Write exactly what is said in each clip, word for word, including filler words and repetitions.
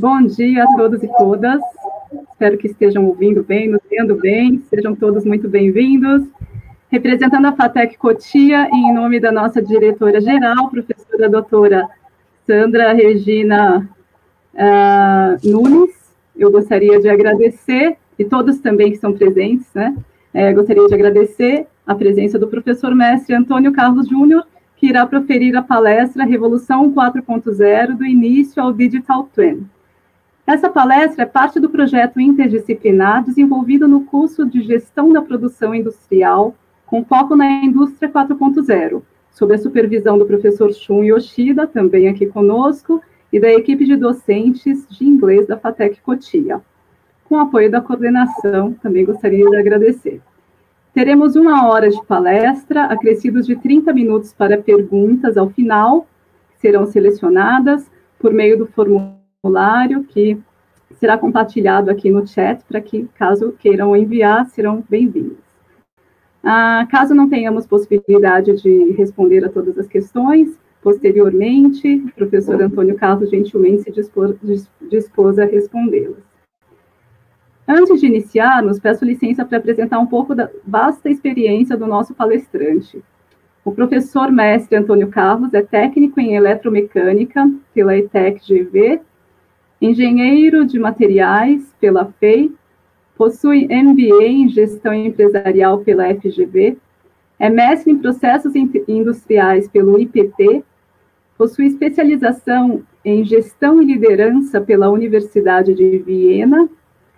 Bom dia a todos e todas. Espero que estejam ouvindo bem, nos vendo bem. Sejam todos muito bem-vindos. Representando a FATEC Cotia, em nome da nossa diretora-geral, professora doutora Sandra Regina uh, Nunes, eu gostaria de agradecer, e todos também que estão presentes, né? É, gostaria de agradecer a presença do professor mestre Antônio Carlos Júnior, que irá proferir a palestra Revolução quatro ponto zero, do início ao Digital Twin. Essa palestra é parte do projeto interdisciplinar desenvolvido no curso de Gestão da Produção Industrial, com foco na Indústria quatro ponto zero, sob a supervisão do professor Shun Yoshida, também aqui conosco, e da equipe de docentes de inglês da FATEC Cotia. Com apoio da coordenação, também gostaria de agradecer. Teremos uma hora de palestra, acrescidos de trinta minutos para perguntas ao final, que serão selecionadas por meio do formulário que será compartilhado aqui no chat, para que, caso queiram enviar, serão bem-vindos. Ah, caso não tenhamos possibilidade de responder a todas as questões, posteriormente, o professor Antônio Carlos gentilmente se dispôs, dispôs a respondê-las. Antes de iniciarmos, peço licença para apresentar um pouco da vasta experiência do nosso palestrante. O professor mestre Antônio Carlos é técnico em eletromecânica pela E T E C G V, engenheiro de materiais pela F E I, possui M B A em Gestão Empresarial pela F G V, é mestre em Processos Industriais pelo I P T, possui especialização em Gestão e Liderança pela Universidade de Viena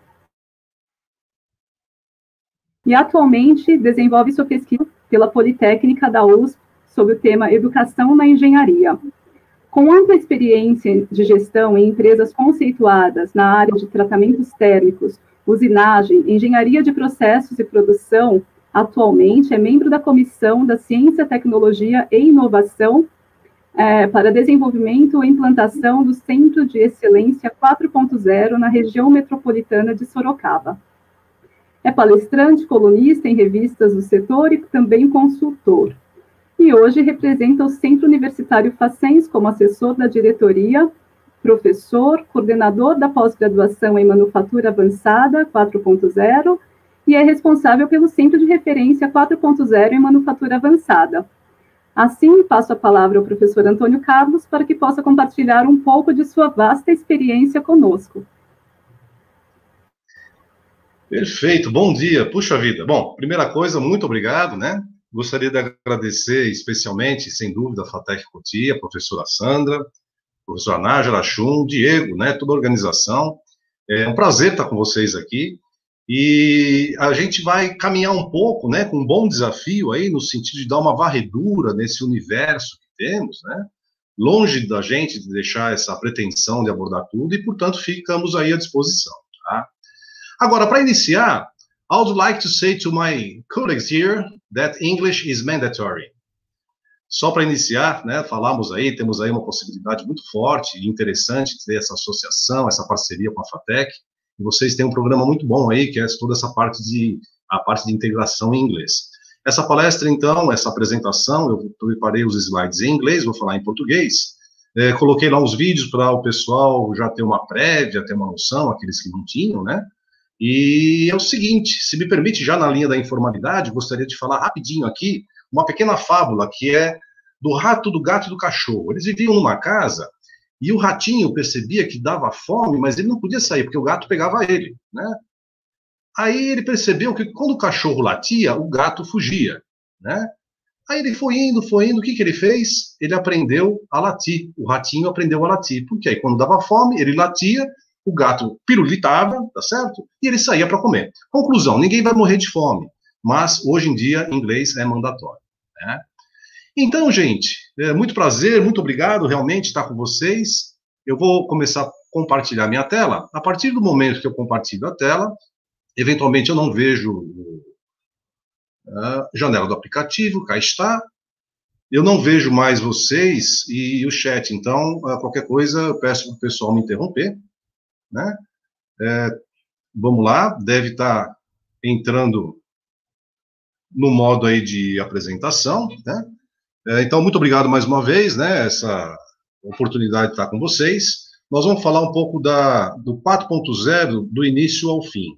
e atualmente desenvolve sua pesquisa pela Politécnica da U S P sobre o tema Educação na Engenharia. Com ampla experiência de gestão em empresas conceituadas na área de tratamentos térmicos, usinagem, engenharia de processos e produção, atualmente é membro da Comissão da Ciência, Tecnologia e Inovação é, para desenvolvimento e implantação do Centro de Excelência quatro ponto zero na região metropolitana de Sorocaba. É palestrante, colunista em revistas do setor e também consultor. E hoje representa o Centro Universitário Facens como assessor da diretoria, professor, coordenador da pós-graduação em Manufatura Avançada quatro ponto zero e é responsável pelo Centro de Referência quatro ponto zero em Manufatura Avançada. Assim, passo a palavra ao professor Antônio Carlos para que possa compartilhar um pouco de sua vasta experiência conosco. Perfeito, bom dia, puxa vida. Bom, primeira coisa, muito obrigado, né? Gostaria de agradecer especialmente, sem dúvida, a FATEC Cotia, a professora Sandra, professora Nájera, Shun, Diego, né, toda a organização. É um prazer estar com vocês aqui. E a gente vai caminhar um pouco, né, com um bom desafio aí, no sentido de dar uma varredura nesse universo que temos, né? Longe da gente de deixar essa pretensão de abordar tudo e, portanto, ficamos aí à disposição, tá? Agora, para iniciar, I would like to say to my colleagues here that English is mandatory. Só para iniciar, né, falamos aí, temos aí uma possibilidade muito forte e interessante de ter essa associação, essa parceria com a FATEC, e vocês têm um programa muito bom aí, que é toda essa parte de, a parte de integração em inglês. Essa palestra, então, essa apresentação, eu preparei os slides em inglês, vou falar em português, é, coloquei lá uns vídeos para o pessoal já ter uma prévia, ter uma noção, aqueles que não tinham, né? E é o seguinte, se me permite, já na linha da informalidade, gostaria de falar rapidinho aqui uma pequena fábula que é do rato, do gato e do cachorro. Eles viviam numa casa e o ratinho percebia que dava fome, mas ele não podia sair, porque o gato pegava ele, né? Aí ele percebeu que quando o cachorro latia, o gato fugia, né? Aí ele foi indo, foi indo, o que que ele fez? Ele aprendeu a latir, o ratinho aprendeu a latir, porque aí quando dava fome, ele latia, o gato pirulitava, tá certo? E ele saía para comer. Conclusão, ninguém vai morrer de fome, mas hoje em dia inglês é mandatório, né? Então, gente, é muito prazer, muito obrigado realmente estar com vocês. Eu vou começar a compartilhar minha tela. A partir do momento que eu compartilho a tela, eventualmente eu não vejo a janela do aplicativo, cá está. Eu não vejo mais vocês e o chat, então, qualquer coisa, eu peço para o pessoal me interromper, né? É, vamos lá, deve estar entrando no modo aí de apresentação, né? É, então, muito obrigado mais uma vez, né? Essa oportunidade de estar com vocês. nós vamos falar um pouco da, do quatro ponto zero, do início ao fim,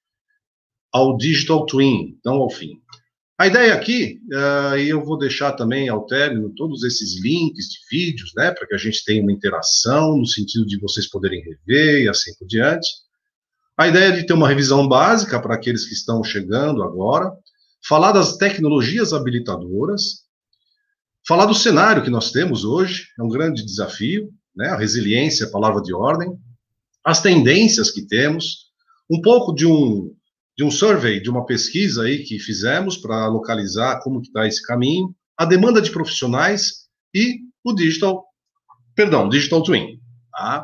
ao Digital Twin, não ao fim. A ideia aqui, uh, e eu vou deixar também ao término todos esses links de vídeos, né, para que a gente tenha uma interação, no sentido de vocês poderem rever e assim por diante. A ideia é de ter uma revisão básica para aqueles que estão chegando agora, falar das tecnologias habilitadoras, falar do cenário que nós temos hoje, é um grande desafio, né, a resiliência é a palavra de ordem, as tendências que temos, um pouco de um, de um survey, de uma pesquisa aí que fizemos para localizar como que está esse caminho, a demanda de profissionais e o digital, perdão, digital twin. Tá?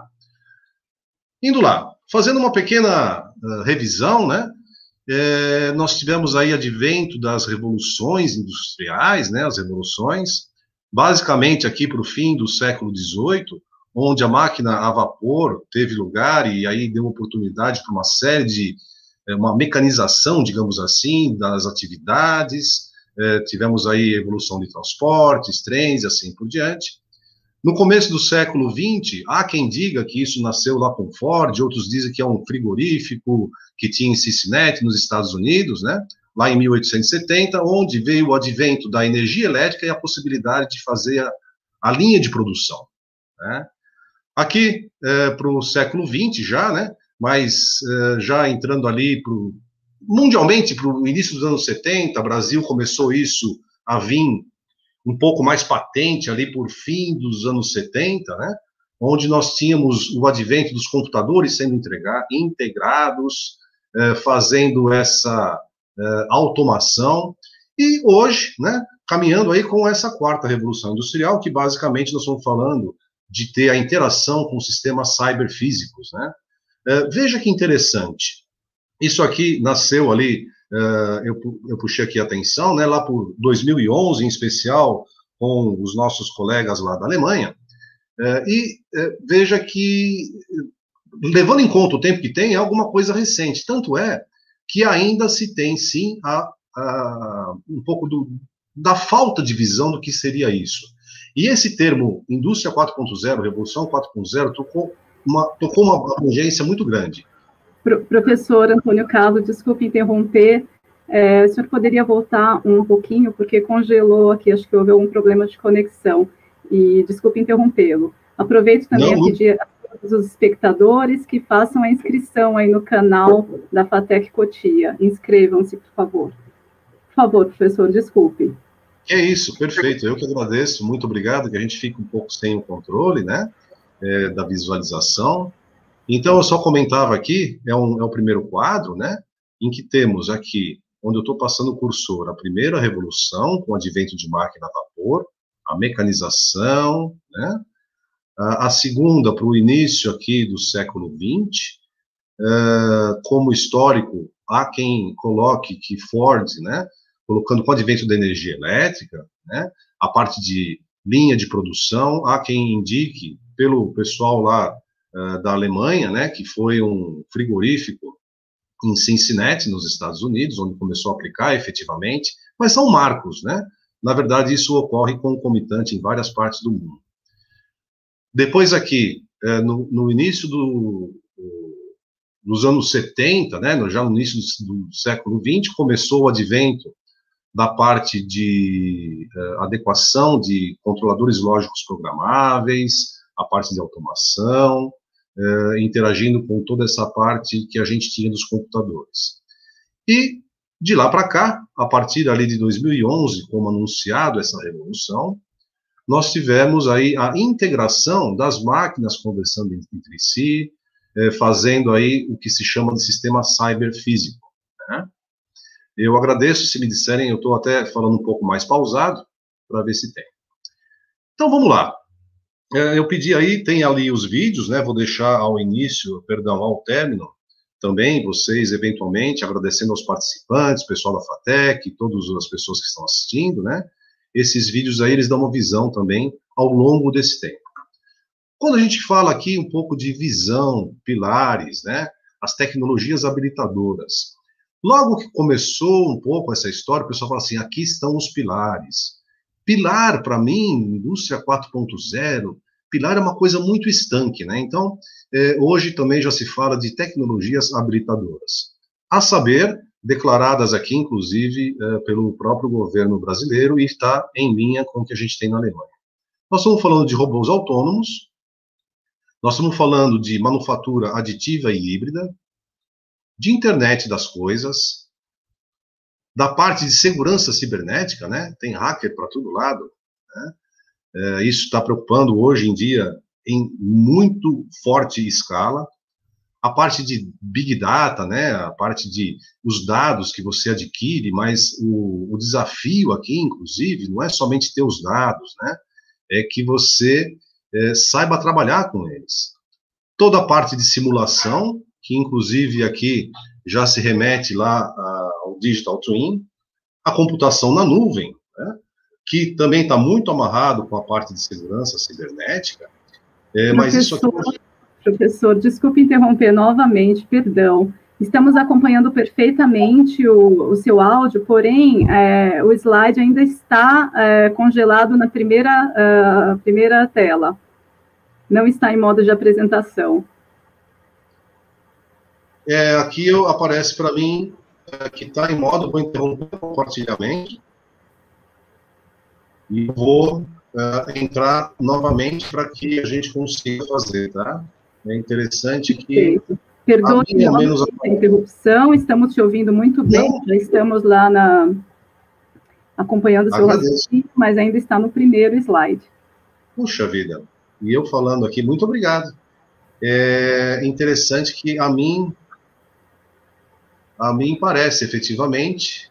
Indo lá, fazendo uma pequena uh, revisão, né, é, nós tivemos aí advento das revoluções industriais, né, as revoluções, basicamente aqui para o fim do século dezoito, onde a máquina a vapor teve lugar e aí deu oportunidade para uma série de, uma mecanização, digamos assim, das atividades, é, tivemos aí evolução de transportes, trens e assim por diante. No começo do século vinte, há quem diga que isso nasceu lá com Ford, outros dizem que é um frigorífico que tinha em Cincinnati, nos Estados Unidos, né, lá em mil oitocentos e setenta, onde veio o advento da energia elétrica e a possibilidade de fazer a, a linha de produção, né. Aqui, é, para o século vinte já, né, mas é, já entrando ali pro, mundialmente para o início dos anos setenta, o Brasil começou isso a vir um pouco mais patente ali por fim dos anos setenta, né, onde nós tínhamos o advento dos computadores sendo entregar, integrados, é, fazendo essa é, automação, e hoje, né, caminhando aí com essa quarta revolução industrial, que basicamente nós estamos falando de ter a interação com sistemas cyberfísicos, né. É, veja que interessante, isso aqui nasceu ali, uh, eu, eu puxei aqui a atenção, né, lá por dois mil e onze, em especial, com os nossos colegas lá da Alemanha, uh, e uh, veja que, levando em conta o tempo que tem, é alguma coisa recente, tanto é que ainda se tem, sim, a, a, um pouco do, da falta de visão do que seria isso. E esse termo, indústria quatro ponto zero, revolução quatro ponto zero, tocou uma, tocou uma abrangência muito grande. Professor Antônio Carlos, desculpe interromper, é, o senhor poderia voltar um pouquinho, porque congelou aqui, acho que houve algum problema de conexão, e desculpe interrompê-lo. Aproveito também Não, a pedir a todos os espectadores que façam a inscrição aí no canal da FATEC Cotia. Inscrevam-se, por favor. Por favor, professor, desculpe. É isso, perfeito. Eu que agradeço, muito obrigado, que a gente fica um pouco sem o controle, né, é, da visualização. Então, eu só comentava aqui, é, um, é o primeiro quadro, né, em que temos aqui, onde eu estou passando o cursor, a primeira revolução, com o advento de máquina a vapor, a mecanização, né, a, a segunda, para o início aqui do século vinte, uh, como histórico, há quem coloque que Ford, né, colocando com o advento da energia elétrica, né, a parte de linha de produção, há quem indique, pelo pessoal lá, da Alemanha, né, que foi um frigorífico em Cincinnati, nos Estados Unidos, onde começou a aplicar efetivamente, mas são marcos, né? Na verdade, isso ocorre concomitante em várias partes do mundo. Depois aqui, no, no início do, dos anos setenta, né, já no início do, do século vinte, começou o advento da parte de uh, adequação de controladores lógicos programáveis, a parte de automação, Uh, interagindo com toda essa parte que a gente tinha dos computadores. E, de lá para cá, a partir ali de dois mil e onze, como anunciado essa revolução, nós tivemos aí a integração das máquinas conversando entre si, eh, fazendo aí o que se chama de sistema cyberfísico, né? Eu agradeço se me disserem, eu estou até falando um pouco mais pausado, para ver se tem. Então, vamos lá. Eu pedi aí, tem ali os vídeos, né, vou deixar ao início, perdão, ao término, também vocês, eventualmente, agradecendo aos participantes, pessoal da FATEC, todas as pessoas que estão assistindo, né, esses vídeos aí, eles dão uma visão também ao longo desse tempo. Quando a gente fala aqui um pouco de visão, pilares, né, as tecnologias habilitadoras, logo que começou um pouco essa história, o pessoal fala assim, aqui estão os pilares. Pilar, para mim, indústria quatro ponto zero, pilar é uma coisa muito estanque, né? Então, é, hoje também já se fala de tecnologias habilitadoras. A saber, declaradas aqui, inclusive, é, pelo próprio governo brasileiro, e está em linha com o que a gente tem na Alemanha. Nós estamos falando de robôs autônomos, nós estamos falando de manufatura aditiva e híbrida, de internet das coisas, da parte de segurança cibernética, né? Tem hacker para todo lado, né? É, isso está preocupando hoje em dia em muito forte escala. A parte de Big Data, né? A parte de os dados que você adquire, mas o, o desafio aqui, inclusive, não é somente ter os dados, né? É que você é, saiba trabalhar com eles. Toda a parte de simulação, que inclusive aqui já se remete lá ao Digital Twin, a computação na nuvem, né, que também está muito amarrado com a parte de segurança cibernética, é, mas isso aqui... Professor, desculpe interromper novamente, perdão. Estamos acompanhando perfeitamente o, o seu áudio, porém, é, o slide ainda está é, congelado na primeira, uh, primeira tela. Não está em modo de apresentação. É, aqui eu, aparece para mim é, que está em modo, vou interromper o compartilhamento e vou é, entrar novamente para que a gente consiga fazer, tá? É interessante que... Perdoe a menos a interrupção, estamos te ouvindo muito bem, não. Já estamos lá na, acompanhando o seu raciocínio, mas ainda está no primeiro slide. Puxa vida, e eu falando aqui, muito obrigado. É interessante que a mim, a mim parece efetivamente,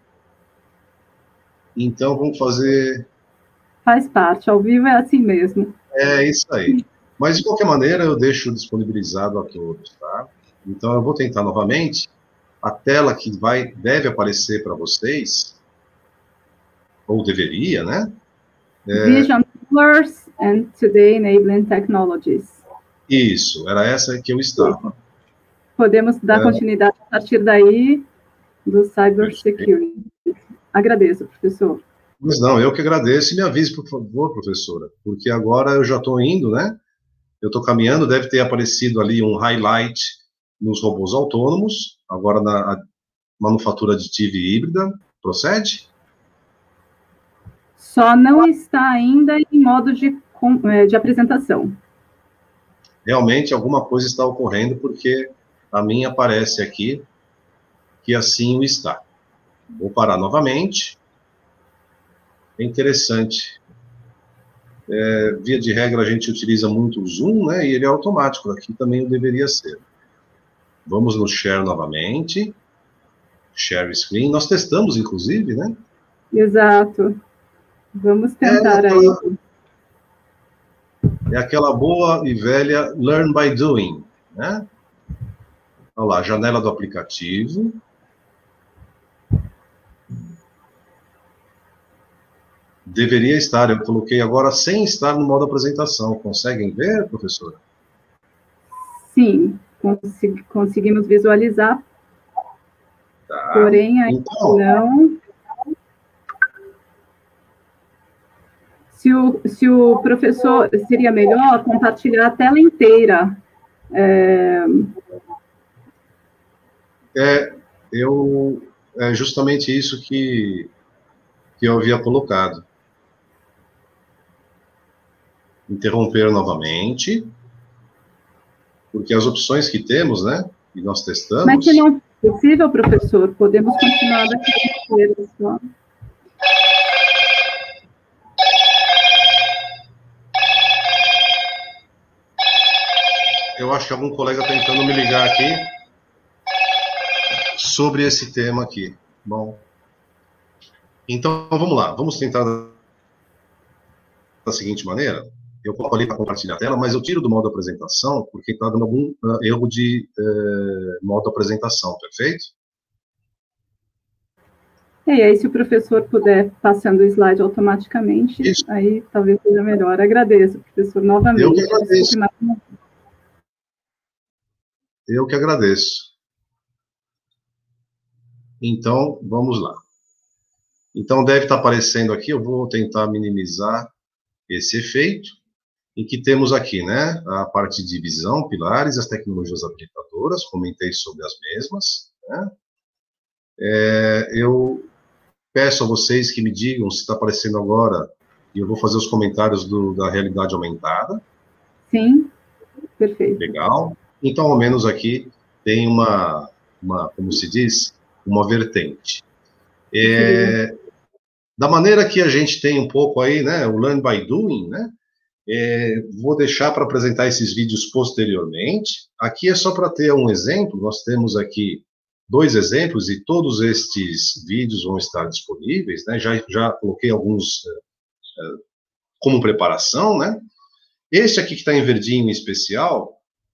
então vamos fazer... Faz parte, ao vivo é assim mesmo. É isso aí. Mas, de qualquer maneira, eu deixo disponibilizado a todos, tá? Então, eu vou tentar novamente. A tela que vai, deve aparecer para vocês, ou deveria, né? É... Vision Tools and Today Enabling Technologies. Isso, era essa que eu estava. Podemos dar é... continuidade a partir daí do Cybersecurity. Agradeço, professor. Mas não, eu que agradeço e me avise, por favor, professora, porque agora eu já estou indo, né? Eu estou caminhando, deve ter aparecido ali um highlight nos robôs autônomos, agora na manufatura aditiva e híbrida. Procede? Só não está ainda em modo de, de apresentação. Realmente alguma coisa está ocorrendo, porque a minha aparece aqui que assim o está. Vou parar novamente. É interessante. É, via de regra, a gente utiliza muito o Zoom, né? E ele é automático. Aqui também o deveria ser. Vamos no Share novamente. Share Screen. Nós testamos, inclusive, né? Exato. Vamos tentar é aquela, aí. É aquela boa e velha Learn by Doing, né? Olha lá, janela do aplicativo. Deveria estar, eu coloquei agora sem estar no modo apresentação. Conseguem ver, professora? Sim, consegui, conseguimos visualizar. Tá. Porém, ainda então, não. Se o, se o professor, seria melhor compartilhar a tela inteira. É, é eu, é justamente isso que, que eu havia colocado. Interromper novamente, porque as opções que temos, né, e nós testamos... Mas se não é possível, professor, podemos continuar daqui inteiro, só. Eu acho que algum colega está tentando me ligar aqui sobre esse tema aqui. Bom, então vamos lá, vamos tentar da seguinte maneira. Eu coloco ali para compartilhar a tela, mas eu tiro do modo apresentação, porque está dando algum uh, erro de uh, modo apresentação, perfeito? E aí, se o professor puder passando o slide automaticamente, Isso. aí talvez seja melhor. Agradeço, professor, novamente. Eu que agradeço. Eu que agradeço. Então, vamos lá. Então, deve estar aparecendo aqui, eu vou tentar minimizar esse efeito. em que temos aqui, né, a parte de visão, pilares, as tecnologias habilitadoras, comentei sobre as mesmas, né? É, eu peço a vocês que me digam se está aparecendo agora, e eu vou fazer os comentários do, da realidade aumentada. Sim, perfeito. Legal. Então, ao menos aqui tem uma, uma como se diz, uma vertente. É, da maneira que a gente tem um pouco aí, né, o learn by doing, né, é, vou deixar para apresentar esses vídeos posteriormente. Aqui é só para ter um exemplo, nós temos aqui dois exemplos e todos estes vídeos vão estar disponíveis, né, já, já coloquei alguns é, como preparação, né. Este aqui que está em verdinho em especial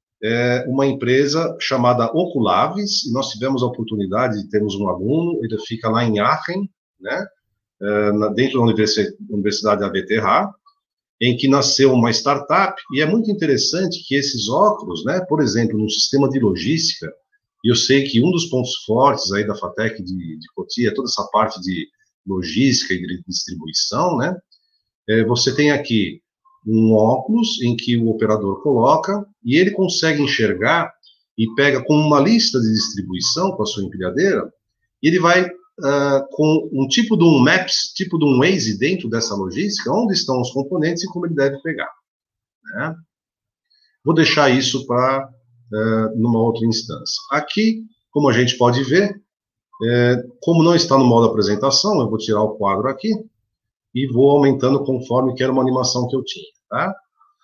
é uma empresa chamada Oculaves, e nós tivemos a oportunidade de termos um aluno, ele fica lá em Aachen, né, dentro da Universidade A B T H, em que nasceu uma startup, e é muito interessante que esses óculos, né, por exemplo, no sistema de logística, e eu sei que um dos pontos fortes aí da FATEC de, de Cotia é toda essa parte de logística e de distribuição, né, é, você tem aqui um óculos em que o operador coloca, e ele consegue enxergar, e pega com uma lista de distribuição, com a sua empilhadeira, e ele vai Uh, com um tipo de um Maps, tipo de um Waze dentro dessa logística, onde estão os componentes e como ele deve pegar, né? Vou deixar isso para uh, numa outra instância. Aqui, como a gente pode ver, é, como não está no modo apresentação, eu vou tirar o quadro aqui e vou aumentando conforme que era uma animação que eu tinha, tá?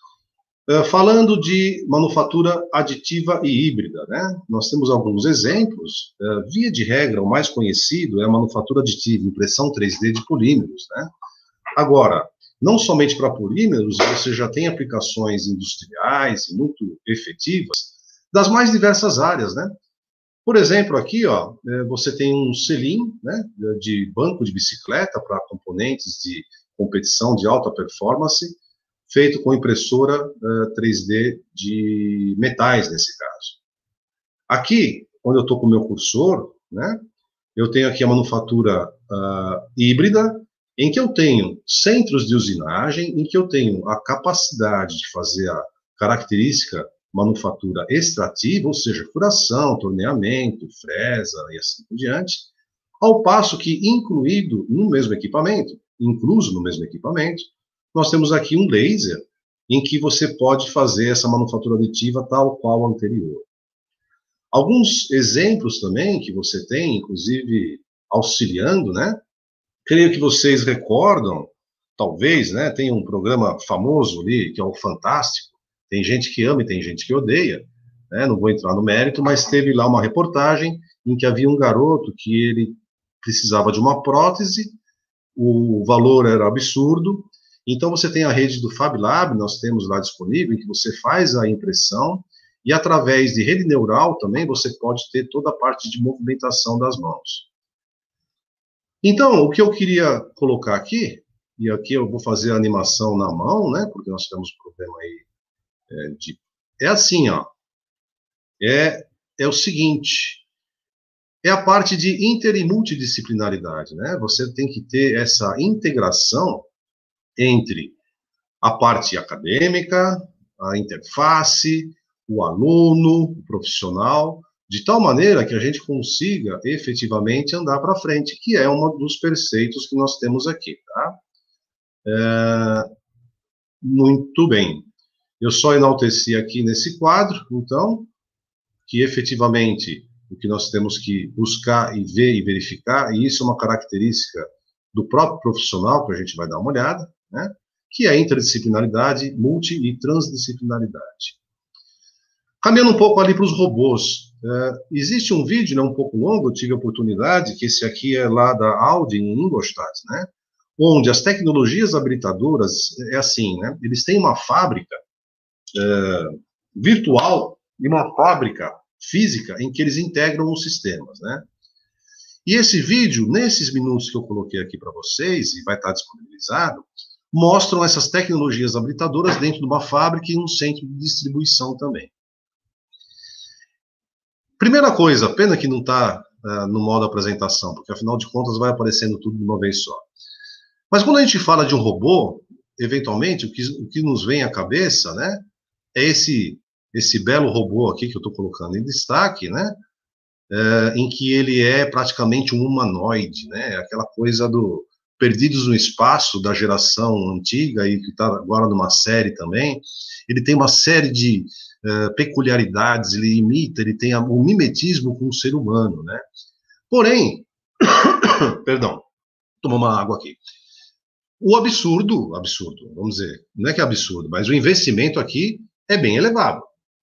Uh, falando de manufatura aditiva e híbrida, né? Nós temos alguns exemplos. Uh, via de regra, o mais conhecido é a manufatura aditiva, impressão três D de polímeros, né? Agora, não somente para polímeros, você já tem aplicações industriais e muito efetivas das mais diversas áreas, né? Por exemplo, aqui, ó, você tem um selim, né, de banco de bicicleta para componentes de competição de alta performance, feito com impressora uh, três D de metais, nesse caso. Aqui, onde eu estou com o meu cursor, né, eu tenho aqui a manufatura uh, híbrida, em que eu tenho centros de usinagem, em que eu tenho a capacidade de fazer a característica manufatura extrativa, ou seja, furação, torneamento, fresa e assim por diante, ao passo que incluído no mesmo equipamento, incluso no mesmo equipamento, nós temos aqui um laser em que você pode fazer essa manufatura aditiva tal qual a anterior. Alguns exemplos também que você tem, inclusive auxiliando, né? Creio que vocês recordam, talvez, né? Tem um programa famoso ali, que é o Fantástico. Tem gente que ama e tem gente que odeia, né? Não vou entrar no mérito, mas teve lá uma reportagem em que havia um garoto que ele precisava de uma prótese, o valor era absurdo. Então, você tem a rede do FabLab, nós temos lá disponível, em que você faz a impressão, e através de rede neural também, você pode ter toda a parte de movimentação das mãos. Então, o que eu queria colocar aqui, e aqui eu vou fazer a animação na mão, né, porque nós temos problema aí, é, de, é assim, ó, é, é o seguinte, é a parte de inter e multidisciplinaridade, né, você tem que ter essa integração entre a parte acadêmica, a interface, o aluno, o profissional, de tal maneira que a gente consiga efetivamente andar para frente, que é um dos preceitos que nós temos aqui, tá? É, muito bem. Eu só enalteci aqui nesse quadro, então, que efetivamente o que nós temos que buscar e ver e verificar, e isso é uma característica do próprio profissional, que a gente vai dar uma olhada, né, que é a interdisciplinaridade, multi e transdisciplinaridade. Caminhando um pouco ali para os robôs, é, existe um vídeo, né, um pouco longo, eu tive a oportunidade, que esse aqui é lá da Audi, em Ingolstadt, né, onde as tecnologias habilitadoras, é assim, né, eles têm uma fábrica é, virtual e uma fábrica física em que eles integram os sistemas, né. E esse vídeo, nesses minutos que eu coloquei aqui para vocês, e vai estar disponibilizado, mostram essas tecnologias habilitadoras dentro de uma fábrica e um centro de distribuição também. Primeira coisa, pena que não está uh, no modo apresentação, porque afinal de contas vai aparecendo tudo de uma vez só. Mas quando a gente fala de um robô, eventualmente, o que, o que nos vem à cabeça, né, é esse, esse belo robô aqui que eu estou colocando em destaque, né, é, em que ele é praticamente um humanoide, né, aquela coisa do Perdidos no Espaço, da geração antiga, e que está agora numa série também. Ele tem uma série de uh, peculiaridades, ele imita, ele tem o um mimetismo com o ser humano, né? Porém, perdão, tomar uma água aqui. O absurdo, absurdo, vamos dizer, não é que é absurdo, mas o investimento aqui é bem elevado.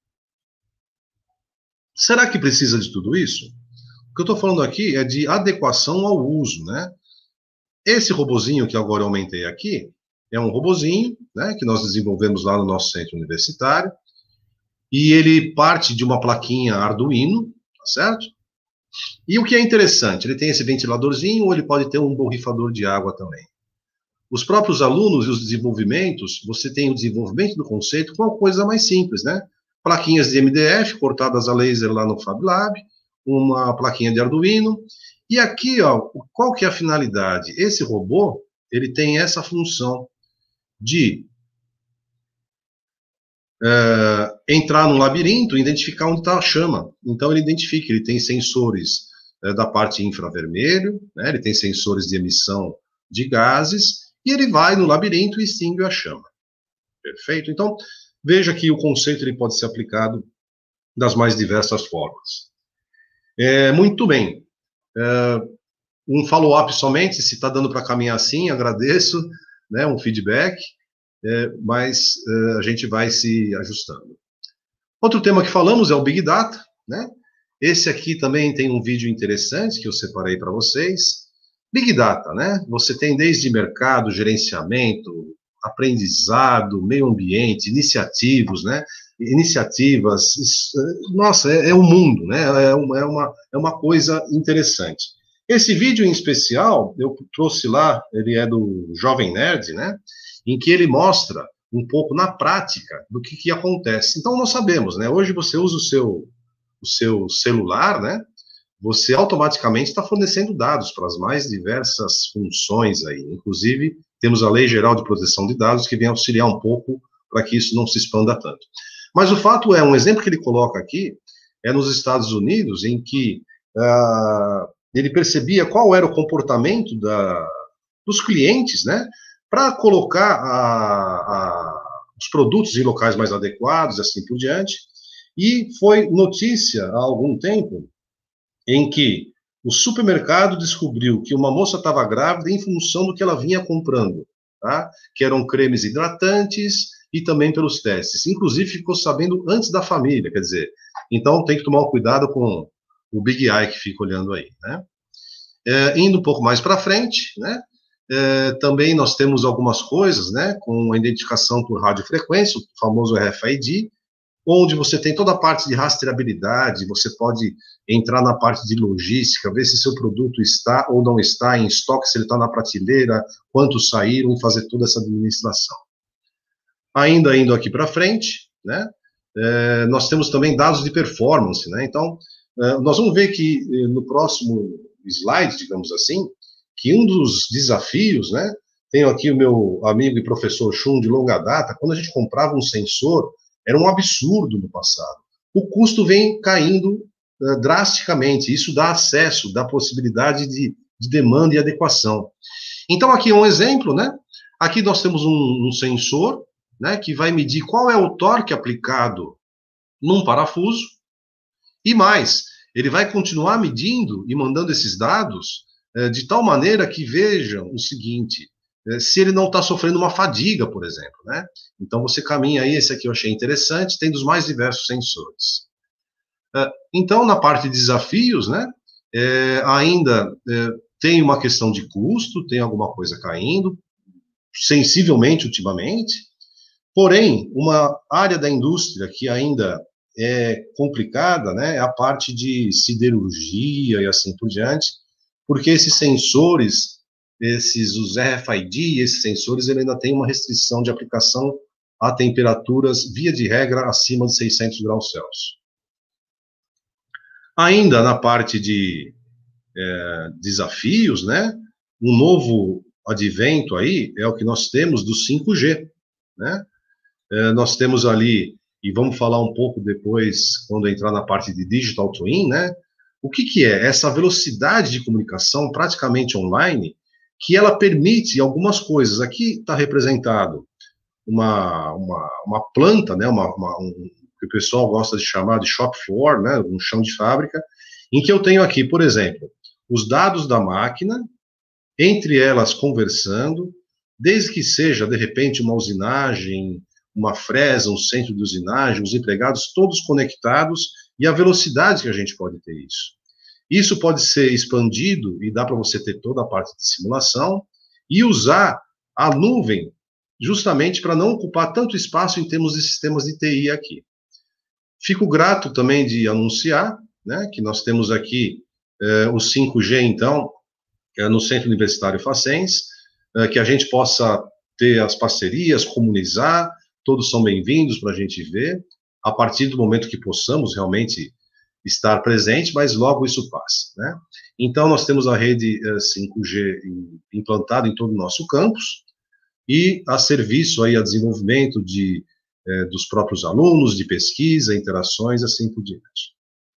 Será que precisa de tudo isso? O que eu estou falando aqui é de adequação ao uso, né? Esse robozinho que agora eu aumentei aqui, é um robozinho, né, que nós desenvolvemos lá no nosso centro universitário, e ele parte de uma plaquinha Arduino, tá certo? E o que é interessante, ele tem esse ventiladorzinho, ou ele pode ter um borrifador de água também. Os próprios alunos e os desenvolvimentos, você tem o desenvolvimento do conceito com uma coisa mais simples, né? Plaquinhas de M D F cortadas a laser lá no Fab Lab, uma plaquinha de Arduino. E aqui, ó, qual que é a finalidade? Esse robô, ele tem essa função de uh, entrar no labirinto e identificar onde está a chama. Então, ele identifica, ele tem sensores uh, da parte infravermelho, né, ele tem sensores de emissão de gases, e ele vai no labirinto e extingue a chama. Perfeito? Então, veja que o conceito ele pode ser aplicado das mais diversas formas. É, muito bem. Uh, um follow-up somente, se está dando para caminhar assim, agradeço, né, um feedback, é, mas uh, a gente vai se ajustando. Outro tema que falamos é o Big Data, né? Esse aqui também tem um vídeo interessante que eu separei para vocês. Big Data, né? Você tem desde mercado, gerenciamento, aprendizado, meio ambiente, iniciativos, né? Iniciativas, isso, nossa, é, é um mundo, né? É uma, é, uma, é uma coisa interessante. Esse vídeo em especial, eu trouxe lá, ele é do Jovem Nerd, né? Em que ele mostra um pouco na prática do que, que acontece. Então, nós sabemos, né? Hoje você usa o seu, o seu celular, né? Você automaticamente está fornecendo dados para as mais diversas funções aí. Inclusive, temos a Lei Geral de Proteção de Dados que vem auxiliar um pouco para que isso não se expanda tanto. Mas o fato é, um exemplo que ele coloca aqui, é nos Estados Unidos, em que uh, ele percebia qual era o comportamento da, dos clientes, né, para colocar a, a, os produtos em locais mais adequados, assim por diante, e foi notícia há algum tempo, em que o supermercado descobriu que uma moça estava grávida em função do que ela vinha comprando, tá? Que eram cremes hidratantes, e também pelos testes. Inclusive, ficou sabendo antes da família, quer dizer, então tem que tomar um cuidado com o Big Eye que fica olhando aí, né? É, indo um pouco mais para frente, né? É, também nós temos algumas coisas, né? Com a identificação por radiofrequência, o famoso R F I D, onde você tem toda a parte de rastreabilidade, você pode entrar na parte de logística, ver se seu produto está ou não está em estoque, se ele está na prateleira, quantos saíram, e fazer toda essa administração. Ainda indo aqui para frente, né, é, nós temos também dados de performance, né, então, é, nós vamos ver que no próximo slide, digamos assim, que um dos desafios, né, tenho aqui o meu amigo e professor Chun de longa data, quando a gente comprava um sensor, era um absurdo no passado. O custo vem caindo uh, drasticamente, isso dá acesso, dá possibilidade de, de demanda e adequação. Então, aqui é um exemplo, né, aqui nós temos um, um sensor, né, que vai medir qual é o torque aplicado num parafuso, e mais, ele vai continuar medindo e mandando esses dados eh, de tal maneira que vejam o seguinte, eh, se ele não está sofrendo uma fadiga, por exemplo, né? Então você caminha aí, esse aqui eu achei interessante, tem dos mais diversos sensores. Eh, então, na parte de desafios, né, eh, ainda eh, tem uma questão de custo, tem alguma coisa caindo, sensivelmente ultimamente. Porém, uma área da indústria que ainda é complicada, né, é a parte de siderurgia e assim por diante, porque esses sensores, esses, os R F I D, esses sensores, ele ainda tem uma restrição de aplicação a temperaturas, via de regra, acima de seiscentos graus Celsius. Ainda na parte de é, desafios, né, um novo advento aí é o que nós temos do cinco G, né? É, nós temos ali, e vamos falar um pouco depois, quando entrar na parte de Digital Twin, né? O que que é? Essa velocidade de comunicação praticamente online, que ela permite algumas coisas. Aqui está representado uma, uma, uma planta, né? Uma, uma, um, que o pessoal gosta de chamar de shop floor, né? Um chão de fábrica, em que eu tenho aqui, por exemplo, os dados da máquina, entre elas conversando, desde que seja, de repente, uma usinagem, uma fresa, um centro de usinagem, os empregados todos conectados, e a velocidade que a gente pode ter isso. Isso pode ser expandido, e dá para você ter toda a parte de simulação, e usar a nuvem, justamente para não ocupar tanto espaço em termos de sistemas de T I aqui. Fico grato também de anunciar, né, que nós temos aqui eh, o cinco G, então, eh, no Centro Universitário Facens, eh, que a gente possa ter as parcerias, comunizar, todos são bem-vindos para a gente ver, a partir do momento que possamos realmente estar presente, mas logo isso passa, né? Então, nós temos a rede eh, cinco G implantada em todo o nosso campus, e a serviço aí a desenvolvimento de, eh, dos próprios alunos, de pesquisa, interações, assim por diante.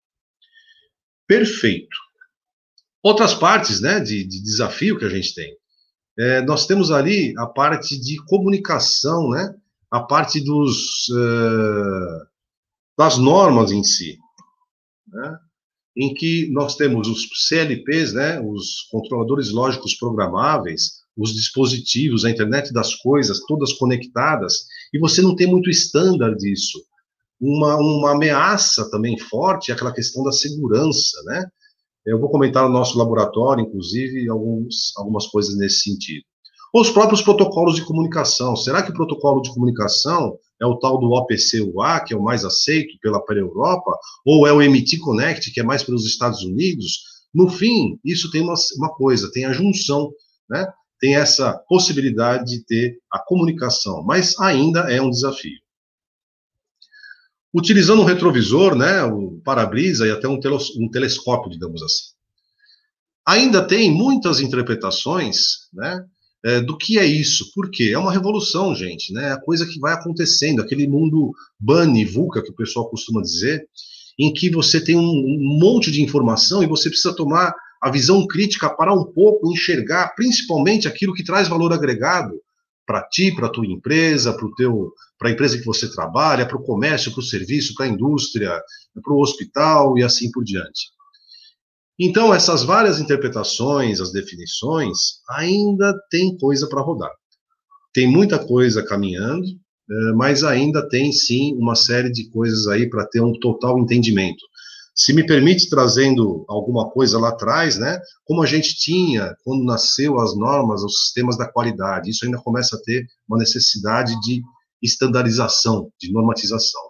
Perfeito. Outras partes, né, de, de desafio que a gente tem. É, nós temos ali a parte de comunicação, né, a parte dos, uh, das normas em si, né, em que nós temos os C L Ps, né, os controladores lógicos programáveis, os dispositivos, a internet das coisas, todas conectadas, e você não tem muito estándar disso. Uma, uma ameaça também forte é aquela questão da segurança, né? Eu vou comentar no nosso laboratório, inclusive, alguns, algumas coisas nesse sentido. Os próprios protocolos de comunicação. Será que o protocolo de comunicação é o tal do O P C U A, que é o mais aceito pela, pela Europa, ou é o M T Connect, que é mais pelos Estados Unidos? No fim, isso tem uma, uma coisa, tem a junção, né? Tem essa possibilidade de ter a comunicação, mas ainda é um desafio. Utilizando um retrovisor, né, o para-brisa e até um, um telescópio, digamos assim. Ainda tem muitas interpretações, né, é, do que é isso. Por quê? É uma revolução, gente, né, a coisa que vai acontecendo, aquele mundo bunny, VUCA, que o pessoal costuma dizer, em que você tem um, um monte de informação e você precisa tomar a visão crítica, parar um pouco, enxergar principalmente aquilo que traz valor agregado para ti, para a tua empresa, para o teu, para a empresa que você trabalha, para o comércio, para o serviço, para a indústria, para o hospital e assim por diante. Então, essas várias interpretações, as definições, ainda tem coisa para rodar. Tem muita coisa caminhando, mas ainda tem, sim, uma série de coisas aí para ter um total entendimento. Se me permite, trazendo alguma coisa lá atrás, né, como a gente tinha, quando nasceu as normas, os sistemas da qualidade, isso ainda começa a ter uma necessidade de estandarização, de normatização.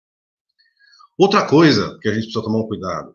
Outra coisa que a gente precisa tomar um cuidado,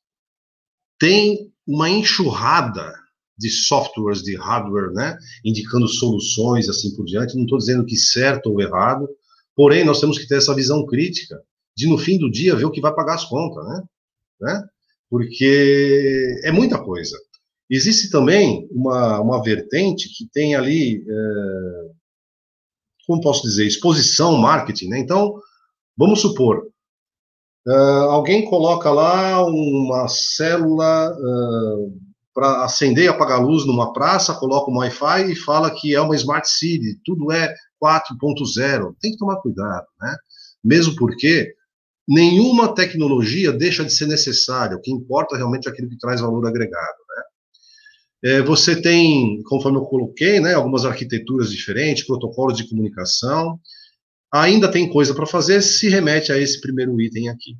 tem uma enxurrada de softwares, de hardware, né, indicando soluções, assim por diante, não estou dizendo que certo ou errado, porém, nós temos que ter essa visão crítica, de no fim do dia ver o que vai pagar as contas, né? Né? Porque é muita coisa. Existe também uma, uma vertente que tem ali, é, como posso dizer, exposição, marketing, né? Então, vamos supor, uh, alguém coloca lá uma célula uh, para acender e apagar a luz numa praça, coloca um Wi-Fi e fala que é uma Smart City, tudo é quatro ponto zero. Tem que tomar cuidado, né? Mesmo porque nenhuma tecnologia deixa de ser necessária, o que importa realmente é aquilo que traz valor agregado, né? É, você tem, conforme eu coloquei, né, algumas arquiteturas diferentes, protocolos de comunicação, ainda tem coisa para fazer, se remete a esse primeiro item aqui.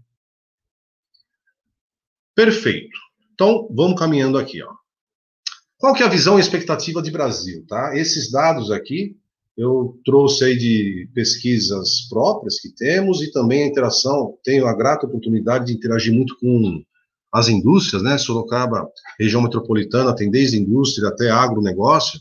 Perfeito. Então, vamos caminhando aqui, ó. Qual que é a visão e expectativa de Brasil, tá? Esses dados aqui, eu trouxe aí de pesquisas próprias que temos e também a interação, tenho a grata oportunidade de interagir muito com as indústrias, né? Sorocaba, região metropolitana, tem desde indústria até agronegócio.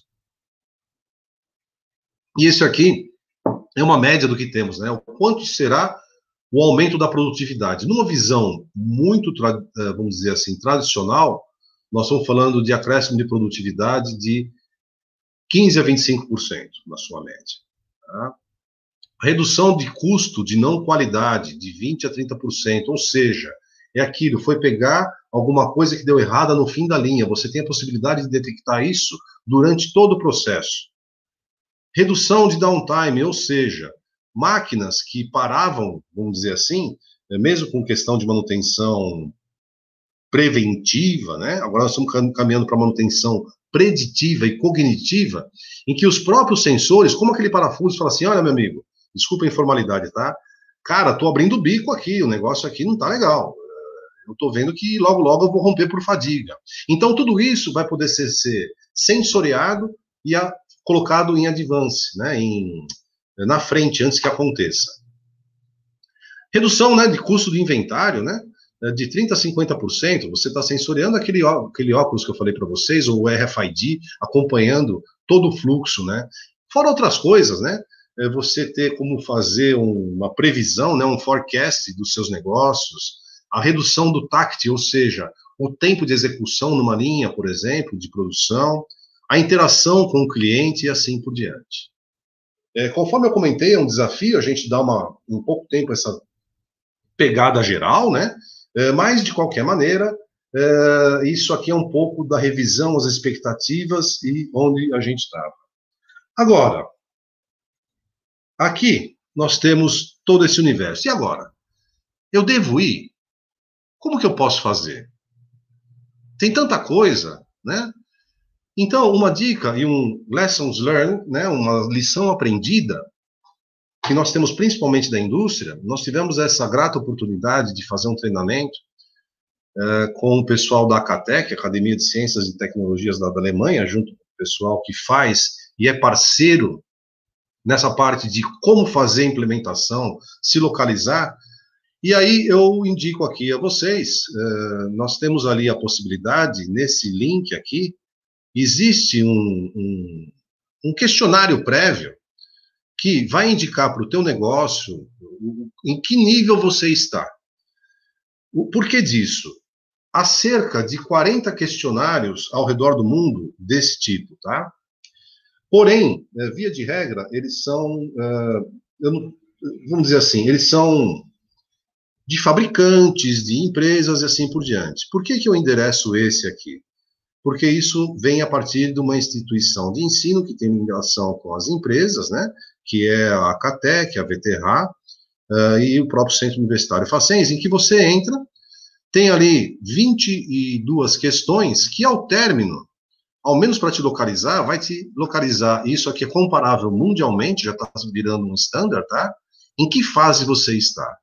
E esse aqui é uma média do que temos, né? O quanto será o aumento da produtividade. Numa visão muito, vamos dizer assim, tradicional, nós estamos falando de acréscimo de produtividade de quinze a vinte e cinco por cento na sua média. Tá? Redução de custo de não qualidade de vinte a trinta por cento, ou seja, é aquilo, foi pegar alguma coisa que deu errada no fim da linha, você tem a possibilidade de detectar isso durante todo o processo. Redução de downtime, ou seja, máquinas que paravam, vamos dizer assim, mesmo com questão de manutenção preventiva, né? Agora nós estamos caminhando para manutenção preditiva e cognitiva, em que os próprios sensores, como aquele parafuso, fala assim, olha, meu amigo, desculpa a informalidade, tá? Cara, tô abrindo o bico aqui, o negócio aqui não tá legal. Eu tô vendo que logo, logo eu vou romper por fadiga. Então, tudo isso vai poder ser, ser sensoriado e a, colocado em advance, né? Em, na frente, antes que aconteça. Redução, né, de custo de inventário, né? De trinta a cinquenta por cento, você está sensoriando aquele, aquele óculos que eu falei para vocês, ou o R F I D, acompanhando todo o fluxo, né? Fora outras coisas, né? É você ter como fazer um, uma previsão, né, um forecast dos seus negócios, a redução do T A C T, ou seja, o tempo de execução numa linha, por exemplo, de produção, a interação com o cliente e assim por diante. É, conforme eu comentei, é um desafio a gente dar uma, um pouco tempo essa pegada geral, né? É, mas, de qualquer maneira, é, isso aqui é um pouco da revisão, as expectativas e onde a gente estava. Agora, aqui nós temos todo esse universo. E agora? Eu devo ir? Como que eu posso fazer? Tem tanta coisa, né? Então, uma dica e um lessons learned, né, uma lição aprendida, que nós temos principalmente da indústria, nós tivemos essa grata oportunidade de fazer um treinamento é, com o pessoal da ACATEC, Academia de Ciências e Tecnologias da, da Alemanha, junto com o pessoal que faz e é parceiro nessa parte de como fazer a implementação, se localizar. E aí eu indico aqui a vocês, é, nós temos ali a possibilidade, nesse link aqui, existe um, um, um questionário prévio que vai indicar para o teu negócio em que nível você está. O porquê disso? Há cerca de quarenta questionários ao redor do mundo desse tipo, tá? Porém, via de regra, eles são, eu não, vamos dizer assim, eles são de fabricantes, de empresas e assim por diante. Por que que eu endereço esse aqui? Porque isso vem a partir de uma instituição de ensino que tem ligação com as empresas, né, que é a ACATEC, a V T R A, uh, e o próprio Centro Universitário Facens, em que você entra, tem ali vinte e duas questões que, ao término, ao menos para te localizar, vai te localizar, isso aqui é comparável mundialmente, já está virando um standard, tá? Em que fase você está.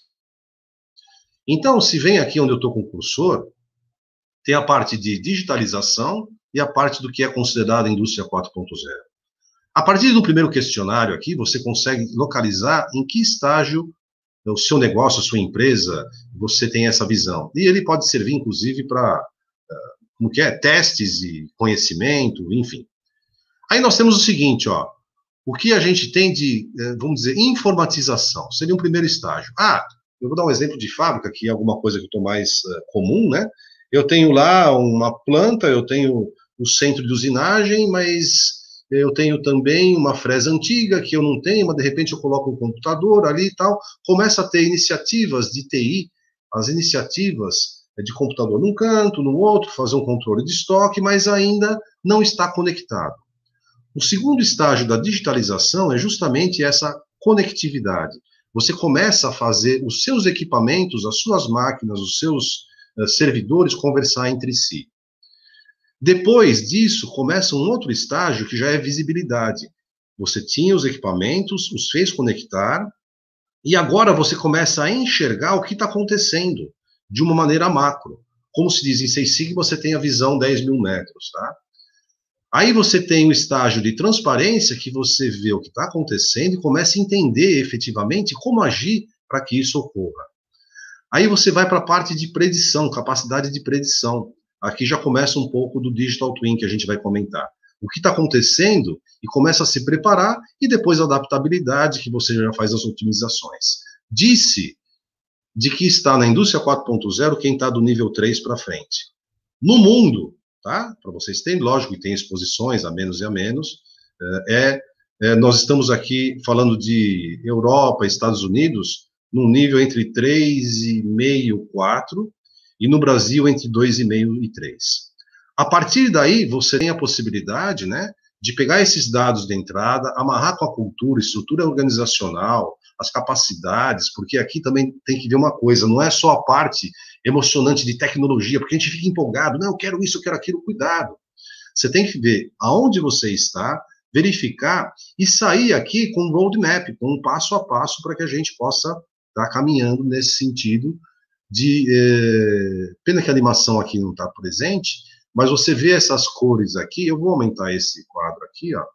Então, se vem aqui onde eu estou com o cursor, tem a parte de digitalização e a parte do que é considerada a indústria quatro ponto zero. A partir do primeiro questionário aqui, você consegue localizar em que estágio o seu negócio, a sua empresa, você tem essa visão. E ele pode servir, inclusive, para, como que é, testes e conhecimento, enfim. Aí nós temos o seguinte, ó, o que a gente tem de, vamos dizer, informatização, seria um primeiro estágio. Ah, eu vou dar um exemplo de fábrica, que é alguma coisa que eu estou mais uh, comum, né? Eu tenho lá uma planta, eu tenho o centro de usinagem, mas eu tenho também uma fresa antiga que eu não tenho, mas de repente eu coloco um computador ali e tal. Começa a ter iniciativas de T I, as iniciativas de computador num canto, no outro, fazer um controle de estoque, mas ainda não está conectado. O segundo estágio da digitalização é justamente essa conectividade. Você começa a fazer os seus equipamentos, as suas máquinas, os seus uh, servidores conversar entre si. Depois disso, começa um outro estágio que já é visibilidade. Você tinha os equipamentos, os fez conectar, e agora você começa a enxergar o que está acontecendo de uma maneira macro. Como se diz em Seis Sigma, você tem a visão dez mil metros, tá? Aí você tem o estágio de transparência, que você vê o que está acontecendo e começa a entender efetivamente como agir para que isso ocorra. Aí você vai para a parte de predição, capacidade de predição. Aqui já começa um pouco do Digital Twin, que a gente vai comentar. O que está acontecendo e começa a se preparar, e depois a adaptabilidade, que você já faz as otimizações. Disse de que está na indústria quatro ponto zero quem está do nível três para frente. No mundo, tá? Para vocês terem, lógico que tem exposições a menos e a menos, é, é, nós estamos aqui falando de Europa, Estados Unidos, num nível entre três vírgula cinco, quatro, e no Brasil entre dois vírgula cinco e três. A partir daí, você tem a possibilidade, né, de pegar esses dados de entrada, amarrar com a cultura, estrutura organizacional, as capacidades, porque aqui também tem que ver uma coisa, não é só a parte emocionante de tecnologia, porque a gente fica empolgado, não, eu quero isso, eu quero aquilo, cuidado. Você tem que ver aonde você está, verificar e sair aqui com um roadmap, com um passo a passo para que a gente possa estar caminhando nesse sentido de... Eh, pena que a animação aqui não está presente, mas você vê essas cores aqui, eu vou aumentar esse quadro aqui, ó,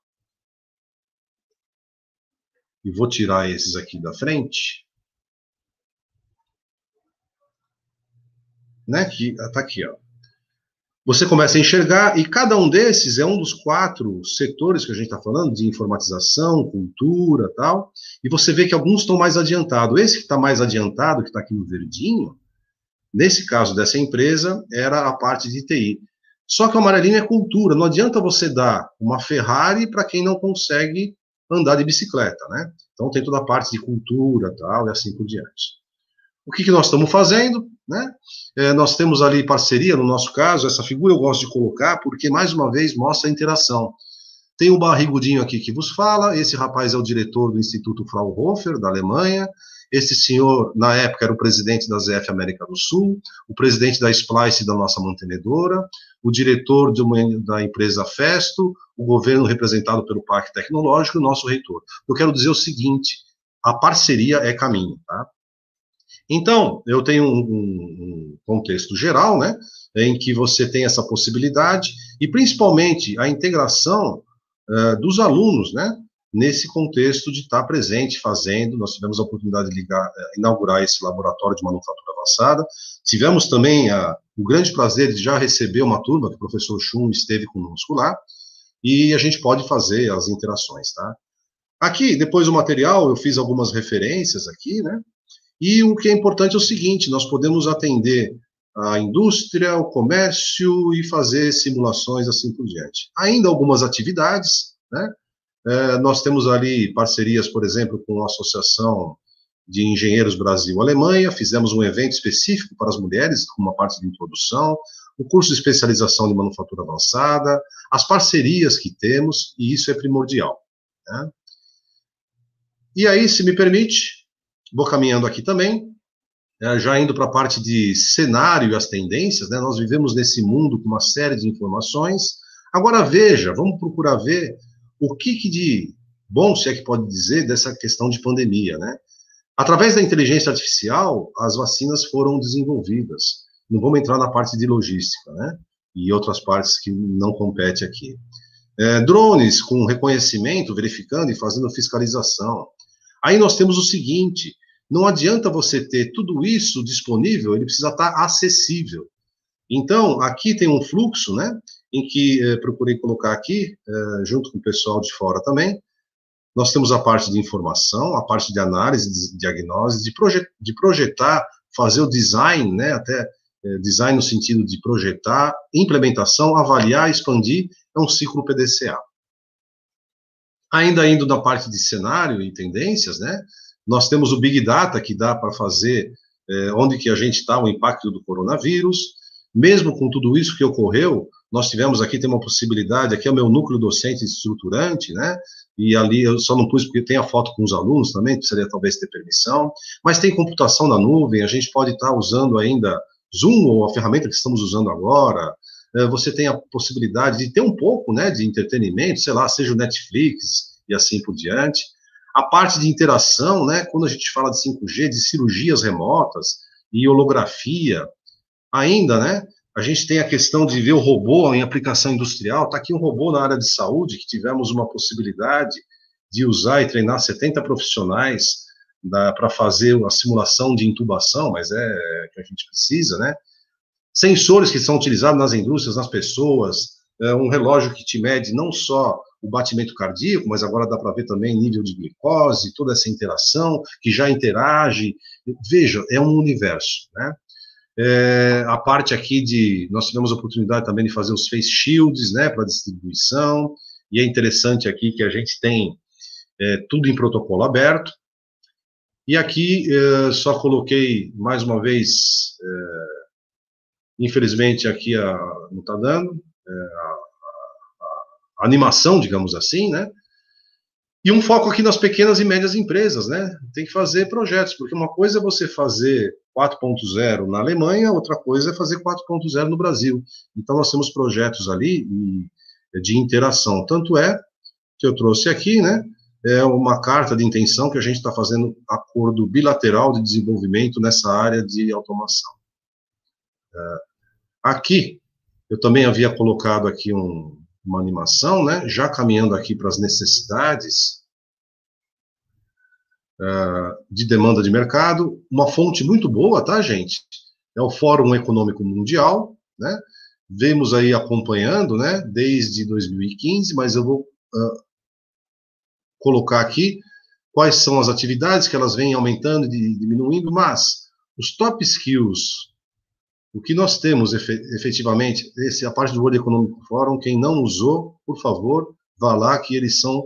e vou tirar esses aqui da frente, né, que tá aqui, ó. Você começa a enxergar, e cada um desses é um dos quatro setores que a gente está falando, de informatização, cultura, tal, e você vê que alguns estão mais adiantados. Esse que está mais adiantado, que está aqui no verdinho, nesse caso dessa empresa, era a parte de T I. Só que o amarelinho é cultura, não adianta você dar uma Ferrari para quem não consegue andar de bicicleta, né? Então tem toda a parte de cultura, tal, e assim por diante. O que, que nós estamos fazendo, né? É, nós temos ali parceria, no nosso caso, essa figura eu gosto de colocar, porque mais uma vez mostra a interação. Tem um barrigudinho aqui que vos fala, esse rapaz é o diretor do Instituto Fraunhofer, da Alemanha. Esse senhor, na época, era o presidente da Z F América do Sul, o presidente da Splice, da nossa mantenedora, o diretor de uma, da empresa Festo, o governo representado pelo Parque Tecnológico e o nosso reitor. Eu quero dizer o seguinte, a parceria é caminho, tá? Então, eu tenho um, um contexto geral, né, em que você tem essa possibilidade, e principalmente a integração uh, dos alunos, né, nesse contexto de estar presente, fazendo. Nós tivemos a oportunidade de ligar, uh, inaugurar esse laboratório de manufatura avançada, tivemos também uh, o grande prazer de já receber uma turma, que o professor Chum esteve conosco lá, e a gente pode fazer as interações, tá? Aqui, depois do material, eu fiz algumas referências aqui, né, e o que é importante é o seguinte, nós podemos atender a indústria, o comércio e fazer simulações assim por diante. Ainda algumas atividades, né? É, nós temos ali parcerias, por exemplo, com a Associação de Engenheiros Brasil-Alemanha, fizemos um evento específico para as mulheres, com uma parte de introdução, o curso de especialização de manufatura avançada, as parcerias que temos, e isso é primordial, né? E aí, se me permite, vou caminhando aqui também, é, já indo para a parte de cenário e as tendências, né? Nós vivemos nesse mundo com uma série de informações. Agora veja, vamos procurar ver o que, que de bom, se é que pode dizer, dessa questão de pandemia, né? Através da inteligência artificial, as vacinas foram desenvolvidas. Não vamos entrar na parte de logística, né? E outras partes que não competem aqui. É, drones com reconhecimento, verificando e fazendo fiscalização. Aí nós temos o seguinte, não adianta você ter tudo isso disponível, ele precisa estar acessível. Então, aqui tem um fluxo, né, em que eh, procurei colocar aqui, eh, junto com o pessoal de fora também, nós temos a parte de informação, a parte de análise, de diagnose, de, projet, de projetar, fazer o design, né, até eh, design no sentido de projetar, implementação, avaliar, expandir, é um ciclo P D C A. Ainda indo na parte de cenário e tendências, né, nós temos o Big Data, que dá para fazer é, onde que a gente está, o impacto do coronavírus. Mesmo com tudo isso que ocorreu, nós tivemos aqui, tem uma possibilidade, aqui é o meu núcleo docente estruturante, né, e ali eu só não pus porque tem a foto com os alunos também, precisaria talvez ter permissão, mas tem computação na nuvem, a gente pode estar usando ainda Zoom, ou a ferramenta que estamos usando agora. Você tem a possibilidade de ter um pouco, né, de entretenimento, sei lá, seja o Netflix e assim por diante. A parte de interação, né, quando a gente fala de cinco G, de cirurgias remotas e holografia, ainda, né, a gente tem a questão de ver o robô em aplicação industrial. Está aqui um robô na área de saúde, que tivemos uma possibilidade de usar e treinar setenta profissionais para fazer a simulação de intubação, mas é que a gente precisa, né? Sensores que são utilizados nas indústrias, nas pessoas, é um relógio que te mede não só o batimento cardíaco, mas agora dá para ver também nível de glicose, toda essa interação, que já interage. Veja, é um universo, né? É, a parte aqui de, nós tivemos a oportunidade também de fazer os face shields, né, para distribuição, e é interessante aqui que a gente tem é, tudo em protocolo aberto. E aqui é, só coloquei mais uma vez, é, infelizmente aqui a, não está dando, é, a, a, a animação, digamos assim, né? E um foco aqui nas pequenas e médias empresas, né? Tem que fazer projetos, porque uma coisa é você fazer quatro ponto zero na Alemanha, outra coisa é fazer quatro ponto zero no Brasil. Então, nós temos projetos ali de interação. Tanto é que eu trouxe aqui, né? É uma carta de intenção que a gente está fazendo acordo bilateral de desenvolvimento nessa área de automação. Aqui, eu também havia colocado aqui um, uma animação, né? Já caminhando aqui para as necessidades uh, de demanda de mercado. Uma fonte muito boa, tá, gente? É o Fórum Econômico Mundial, né? Vemos aí acompanhando, né? Desde dois mil e quinze, mas eu vou uh, colocar aqui quais são as atividades que elas vêm aumentando e diminuindo, mas os top skills, o que nós temos efetivamente, esse, a parte do World Economic Forum, quem não usou, por favor, vá lá que eles são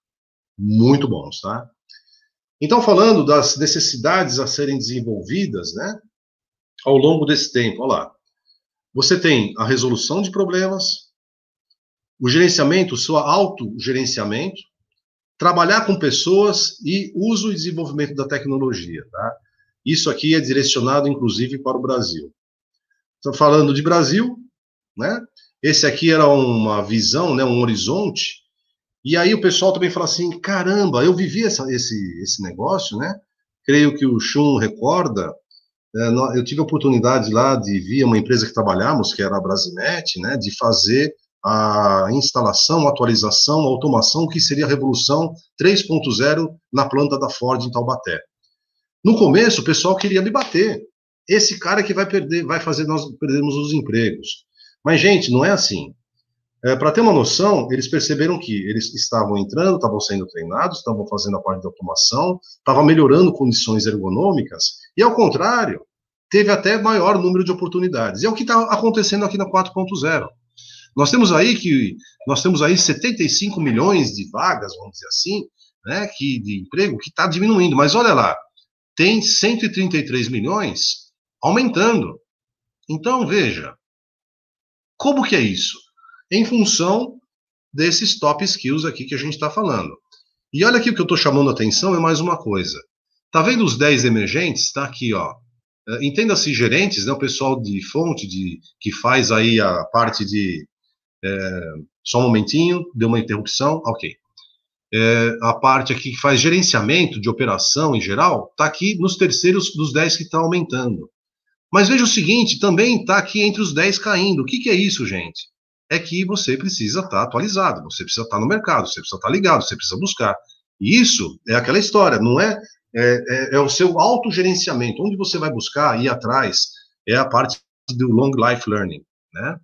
muito bons, tá? Então, falando das necessidades a serem desenvolvidas, né, ao longo desse tempo, olha lá, você tem a resolução de problemas, o gerenciamento, o seu autogerenciamento, trabalhar com pessoas e uso e desenvolvimento da tecnologia, tá? Isso aqui é direcionado, inclusive, para o Brasil. Estou falando de Brasil, né? Esse aqui era uma visão, né, um horizonte, e aí o pessoal também fala assim, caramba, eu vivi essa, esse, esse negócio, né? Creio que o Chum recorda, é, eu tive a oportunidade lá de vir a uma empresa que trabalhamos, que era a Brasimet, né, de fazer a instalação, atualização, automação, que seria a revolução três ponto zero na planta da Ford em Taubaté. No começo, o pessoal queria me bater. Esse cara que vai perder, vai fazer nós perdermos os empregos. Mas, gente, não é assim. É, para ter uma noção, eles perceberam que eles estavam entrando, estavam sendo treinados, estavam fazendo a parte de automação, estavam melhorando condições ergonômicas, e ao contrário, teve até maior número de oportunidades. E é o que está acontecendo aqui na quatro ponto zero. Nós temos aí que nós temos aí setenta e cinco milhões de vagas, vamos dizer assim, né, que, de emprego, que está diminuindo. Mas olha lá, tem cento e trinta e três milhões aumentando. Então, veja, como que é isso? Em função desses top skills aqui que a gente está falando. E olha aqui o que eu estou chamando a atenção é mais uma coisa. Tá vendo os dez emergentes? Está aqui, ó. Entenda-se gerentes, né, o pessoal de fonte, de, que faz aí a parte de... É, só um momentinho, deu uma interrupção, ok. É, a parte aqui que faz gerenciamento de operação em geral, está aqui nos terceiros dos dez que estão aumentando. Mas veja o seguinte, também está aqui entre os dez caindo. O que, que é isso, gente? É que você precisa estar tá atualizado, você precisa estar tá no mercado, você precisa estar tá ligado, você precisa buscar. E isso é aquela história, não é? É, é, é o seu autogerenciamento. Onde você vai buscar, ir atrás, é a parte do long life learning, né?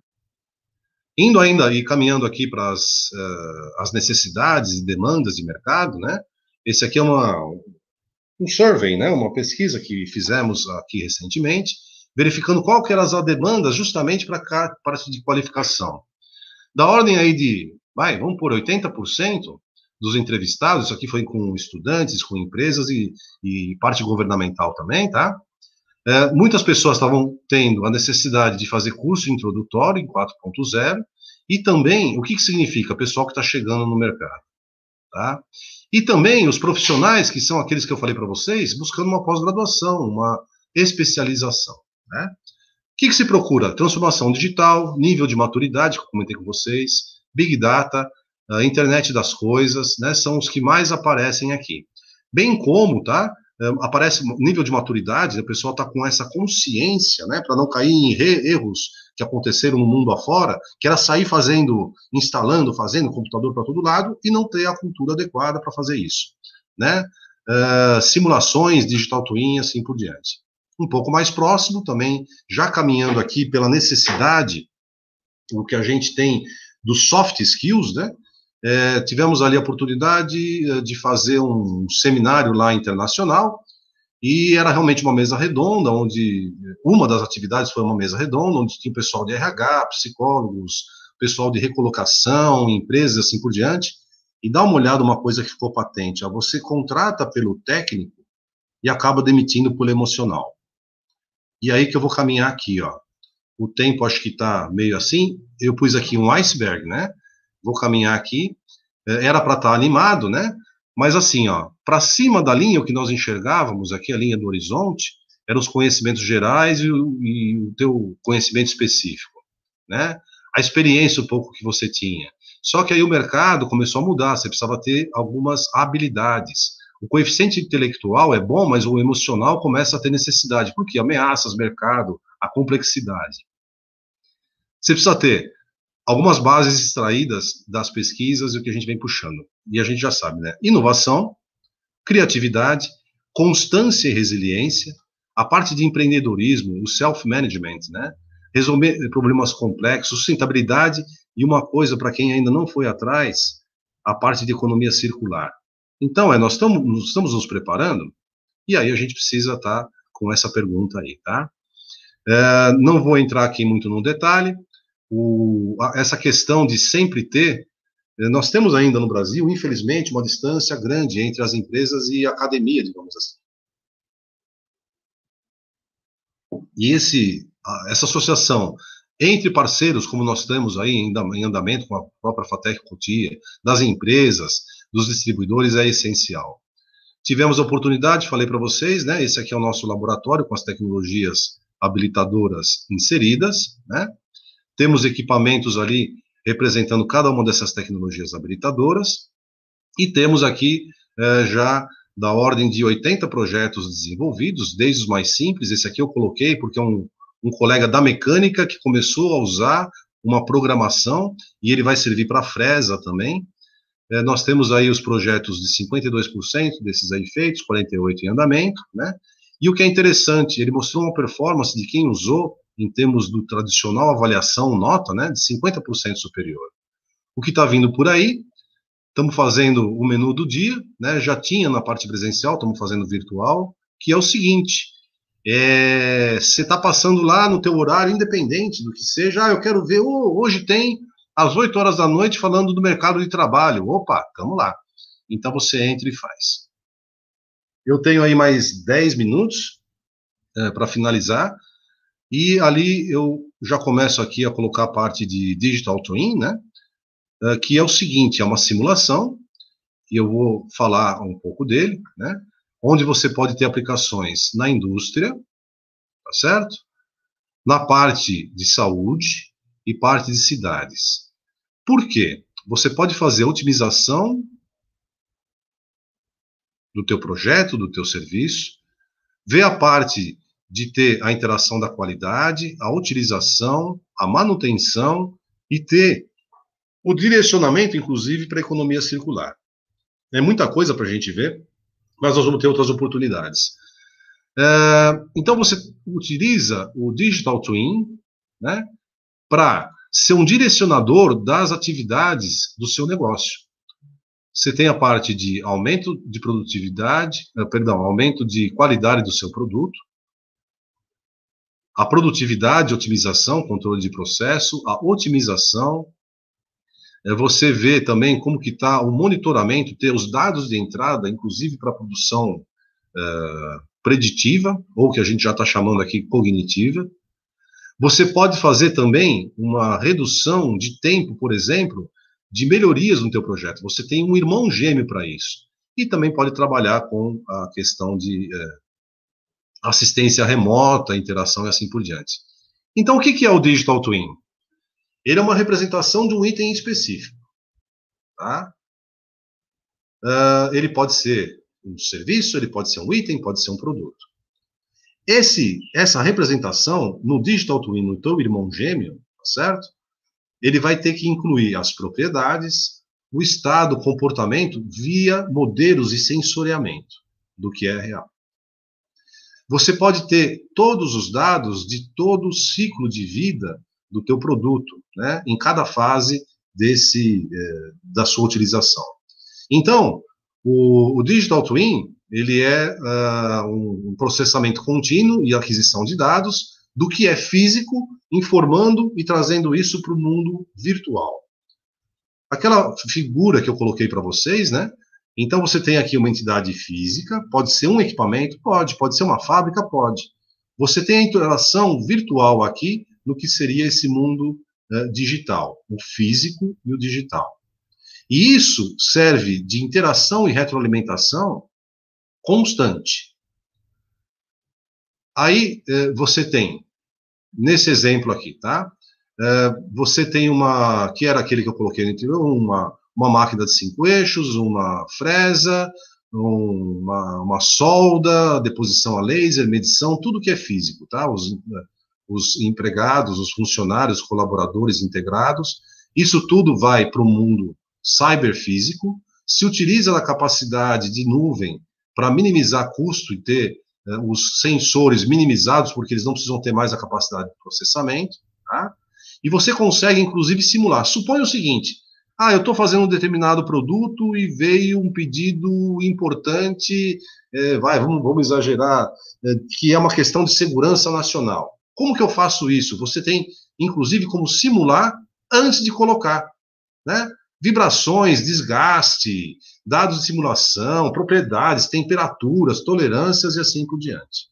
Indo ainda e caminhando aqui para as, uh, as necessidades e demandas de mercado, né? Esse aqui é uma, um survey, né? Uma pesquisa que fizemos aqui recentemente, verificando qual que eram as demandas justamente para a parte de qualificação. Da ordem aí de, vai, vamos por oitenta por cento dos entrevistados, isso aqui foi com estudantes, com empresas e, e parte governamental também, tá? É, muitas pessoas estavam tendo a necessidade de fazer curso introdutório em quatro ponto zero e também, o que, que significa? Pessoal que está chegando no mercado, tá? E também os profissionais, que são aqueles que eu falei para vocês, buscando uma pós-graduação, uma especialização, né? O que, que se procura? Transformação digital, nível de maturidade, que eu comentei com vocês, Big Data, a internet das coisas, né, são os que mais aparecem aqui. Bem como, tá, aparece nível de maturidade, o pessoal está com essa consciência, né, para não cair em erros que aconteceram no mundo afora, que era sair fazendo, instalando, fazendo computador para todo lado e não ter a cultura adequada para fazer isso, né, uh, simulações, digital twin, assim por diante. Um pouco mais próximo também, já caminhando aqui pela necessidade, o que a gente tem dos soft skills, né? É, tivemos ali a oportunidade de fazer um seminário lá internacional, E era realmente uma mesa redonda, onde uma das atividades foi uma mesa redonda, onde tinha o pessoal de R H, psicólogos, pessoal de recolocação, empresas, assim por diante. E dá uma olhada, uma coisa que ficou patente, ó, você contrata pelo técnico e acaba demitindo pelo emocional. E aí que eu vou caminhar aqui, ó. O tempo acho que está meio assim, eu pus aqui um iceberg, né? Vou caminhar aqui, era para estar animado, né? Mas assim, ó, para cima da linha, o que nós enxergávamos aqui, a linha do horizonte, eram os conhecimentos gerais e o, e o teu conhecimento específico, né? A experiência um pouco que você tinha. Só que aí o mercado começou a mudar, você precisava ter algumas habilidades. O coeficiente intelectual é bom, mas o emocional começa a ter necessidade. Por quê? Ameaças, mercado, a complexidade. Você precisa ter algumas bases extraídas das pesquisas e o que a gente vem puxando. E a gente já sabe, né? Inovação, criatividade, constância e resiliência, a parte de empreendedorismo, o self-management, né? Resolver problemas complexos, sustentabilidade e uma coisa para quem ainda não foi atrás, a parte de economia circular. Então, é, nós estamos, nós estamos nos preparando e aí a gente precisa estar com essa pergunta aí, tá? É, não vou entrar aqui muito no detalhe. O, essa questão de sempre ter, nós temos ainda no Brasil, infelizmente, uma distância grande entre as empresas e a academia, digamos assim. E esse, essa associação entre parceiros, como nós temos aí em andamento com a própria FATEC Cotia, das empresas, dos distribuidores, é essencial. Tivemos a oportunidade, falei para vocês, né, esse aqui é o nosso laboratório com as tecnologias habilitadoras inseridas, né? Temos equipamentos ali representando cada uma dessas tecnologias habilitadoras, e temos aqui eh, já da ordem de oitenta projetos desenvolvidos, desde os mais simples. Esse aqui eu coloquei porque é um, um colega da mecânica que começou a usar uma programação, e ele vai servir para a Fresa também. Eh, nós temos aí os projetos de cinquenta e dois por cento desses aí feitos, quarenta e oito por cento em andamento, né? E o que é interessante, ele mostrou uma performance de quem usou, em termos do tradicional avaliação nota, né, de cinquenta por cento superior. O que está vindo por aí, estamos fazendo o menu do dia, né, já tinha na parte presencial, estamos fazendo virtual, que é o seguinte, é, você está passando lá no teu horário, independente do que seja, ah, eu quero ver, oh, hoje tem às oito horas da noite falando do mercado de trabalho, opa, vamos lá. Então você entra e faz. Eu tenho aí mais dez minutos é, para finalizar, e ali eu já começo aqui a colocar a parte de Digital Twin, né, que é o seguinte, é uma simulação, e eu vou falar um pouco dele, né, onde você pode ter aplicações na indústria, tá certo? Na parte de saúde e parte de cidades. Por quê? Você pode fazer a otimização do teu projeto, do teu serviço, ver a parte de ter a interação da qualidade, a utilização, a manutenção e ter o direcionamento, inclusive, para a economia circular. É muita coisa para a gente ver, mas nós vamos ter outras oportunidades. É, então, você utiliza o Digital Twin, né, para ser um direcionador das atividades do seu negócio. Você tem a parte de aumento de produtividade, perdão, aumento de qualidade do seu produto, a produtividade, otimização, controle de processo, a otimização. É, você vê também como que está o monitoramento, ter os dados de entrada, inclusive para a produção é, preditiva, ou que a gente já está chamando aqui cognitiva. Você pode fazer também uma redução de tempo, por exemplo, de melhorias no teu projeto. Você tem um irmão gêmeo para isso. E também pode trabalhar com a questão de é, assistência remota, interação e assim por diante. Então, o que é o Digital Twin? Ele é uma representação de um item específico. Tá? Uh, ele pode ser um serviço, ele pode ser um item, pode ser um produto. Esse, essa representação, no Digital Twin, no teu irmão gêmeo, tá certo? Ele vai ter que incluir as propriedades, o estado, o comportamento, via modelos e sensoriamento do que é real. Você pode ter todos os dados de todo o ciclo de vida do teu produto, né, em cada fase desse, eh, da sua utilização. Então, o, o Digital Twin, ele é uh, um processamento contínuo e aquisição de dados do que é físico, informando e trazendo isso para o mundo virtual. Aquela figura que eu coloquei para vocês, né? Então, você tem aqui uma entidade física, pode ser um equipamento, pode, pode ser uma fábrica, pode. Você tem a interação virtual aqui no que seria esse mundo uh, digital, o físico e o digital. E isso serve de interação e retroalimentação constante. Aí, uh, você tem, nesse exemplo aqui, tá? Uh, você tem uma, que era aquele que eu coloquei no interior, uma, uma máquina de cinco eixos, uma fresa, uma, uma solda, deposição a laser, medição, tudo que é físico, tá? Os, os empregados, os funcionários, colaboradores integrados, isso tudo vai para o mundo cyberfísico, se utiliza da capacidade de nuvem para minimizar custo e ter eh, os sensores minimizados, porque eles não precisam ter mais a capacidade de processamento, tá? E você consegue, inclusive, simular. Suponha o seguinte, ah, eu estou fazendo um determinado produto e veio um pedido importante, é, vai, vamos, vamos exagerar, é, que é uma questão de segurança nacional. Como que eu faço isso? Você tem, inclusive, como simular antes de colocar, né? Vibrações, desgaste, dados de simulação, propriedades, temperaturas, tolerâncias e assim por diante.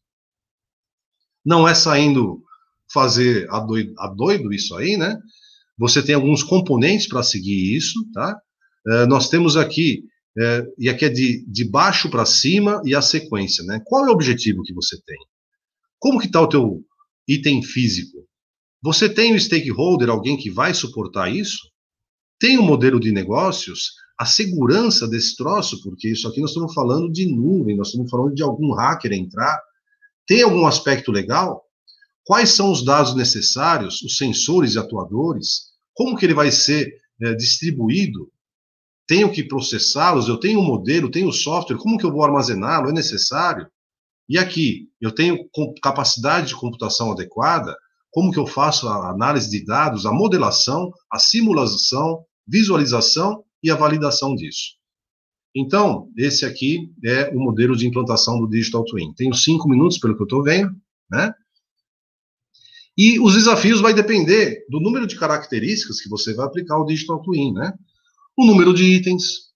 Não é saindo fazer a doido, a doido isso aí, né? Você tem alguns componentes para seguir isso, tá? Uh, nós temos aqui, uh, e aqui é de, de baixo para cima e a sequência, né? Qual é o objetivo que você tem? Como que está o teu item físico? Você tem o stakeholder, alguém que vai suportar isso? Tem um modelo de negócios? A segurança desse troço, porque isso aqui nós estamos falando de nuvem, nós estamos falando de algum hacker entrar. Tem algum aspecto legal? Quais são os dados necessários, os sensores e atuadores? Como que ele vai ser é, distribuído? Tenho que processá-los? Eu tenho um modelo, tenho software, como que eu vou armazená-lo? É necessário? E aqui, eu tenho capacidade de computação adequada? Como que eu faço a análise de dados, a modelação, a simulação, visualização e a validação disso? Então, esse aqui é o modelo de implantação do Digital Twin. Tenho cinco minutos, pelo que eu estou vendo, né? E os desafios vai depender do número de características que você vai aplicar ao Digital Twin, né? O número de itens,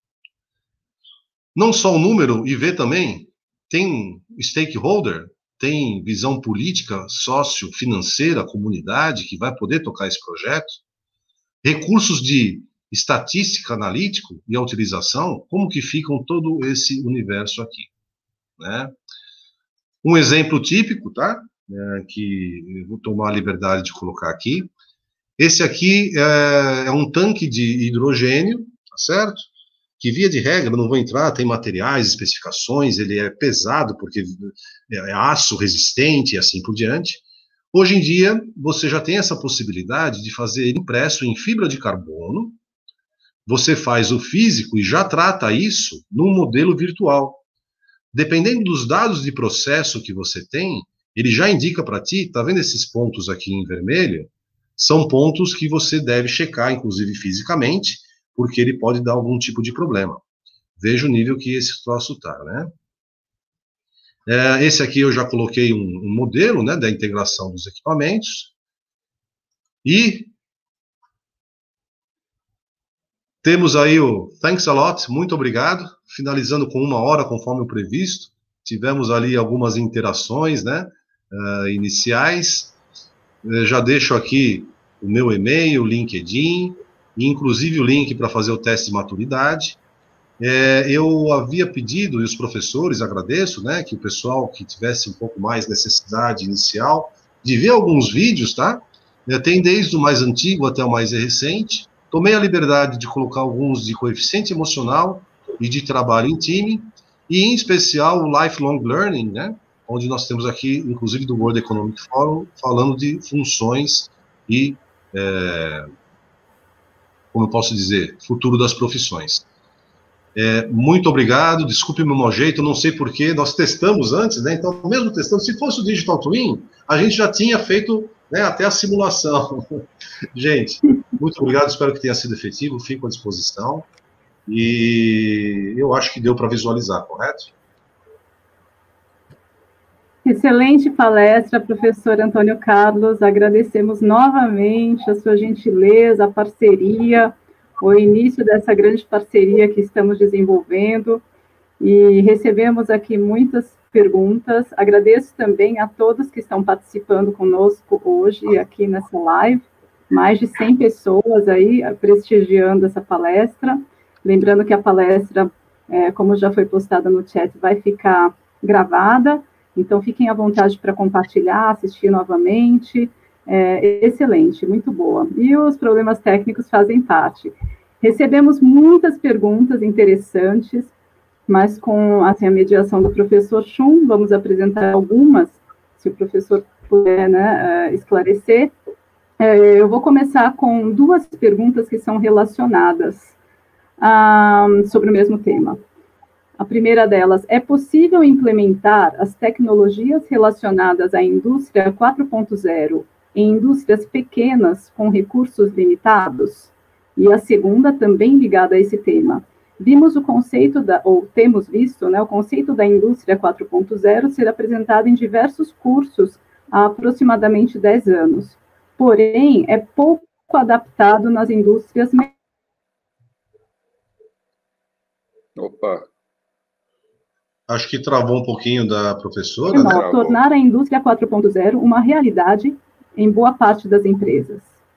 não só o número, e ver também, tem stakeholder, tem visão política, sócio-financeira, comunidade, que vai poder tocar esse projeto, recursos de estatística analítico e a utilização, como que ficam todo esse universo aqui, né? Um exemplo típico, tá? É, que eu vou tomar a liberdade de colocar aqui. Esse aqui é, é um tanque de hidrogênio, tá certo? Que, via de regra, não vou entrar, tem materiais, especificações, ele é pesado porque é aço resistente e assim por diante. Hoje em dia, você já tem essa possibilidade de fazer impresso em fibra de carbono, você faz o físico e já trata isso num modelo virtual. Dependendo dos dados de processo que você tem, ele já indica para ti, tá vendo esses pontos aqui em vermelho? São pontos que você deve checar, inclusive fisicamente, porque ele pode dar algum tipo de problema. Veja o nível que esse troço tá, né? É, esse aqui eu já coloquei um, um modelo, né, da integração dos equipamentos. E temos aí o thanks a lot, muito obrigado. Finalizando com uma hora, conforme o previsto. Tivemos ali algumas interações, né, uh, iniciais. Eu já deixo aqui o meu e-mail, o LinkedIn, e inclusive o link para fazer o teste de maturidade. É, eu havia pedido, e os professores, agradeço, né, que o pessoal que tivesse um pouco mais necessidade inicial, de ver alguns vídeos, tá? É, tem desde o mais antigo até o mais recente. Tomei a liberdade de colocar alguns de coeficiente emocional e de trabalho em time, e em especial o lifelong learning, né, onde nós temos aqui, inclusive do World Economic Forum, falando de funções e, é, como eu posso dizer, futuro das profissões. É, muito obrigado, desculpe meu mau jeito, não sei porquê, nós testamos antes, né, então mesmo testando, se fosse o Digital Twin, a gente já tinha feito, né, até a simulação. Gente, muito obrigado, espero que tenha sido efetivo, fico à disposição, e eu acho que deu para visualizar, correto? Excelente palestra, professor Antônio Carlos. Agradecemos novamente a sua gentileza, a parceria, o início dessa grande parceria que estamos desenvolvendo. E recebemos aqui muitas perguntas. Agradeço também a todos que estão participando conosco hoje aqui nessa live. Mais de cem pessoas aí prestigiando essa palestra. Lembrando que a palestra, é, como já foi postada no chat, vai ficar gravada. Então, fiquem à vontade para compartilhar, assistir novamente. É, excelente, muito boa. E os problemas técnicos fazem parte. Recebemos muitas perguntas interessantes, mas com assim, a mediação do professor Chum, vamos apresentar algumas, se o professor puder, né, esclarecer. É, eu vou começar com duas perguntas que são relacionadas ah, sobre o mesmo tema. A primeira delas, é possível implementar as tecnologias relacionadas à indústria quatro ponto zero em indústrias pequenas com recursos limitados? E a segunda, também ligada a esse tema, vimos o conceito, da, ou temos visto, né, o conceito da indústria quatro ponto zero ser apresentado em diversos cursos há aproximadamente dez anos. Porém, é pouco adaptado nas indústrias... Opa! Acho que travou um pouquinho da professora, Não, né? tornar a indústria quatro ponto zero uma realidade em boa parte das empresas.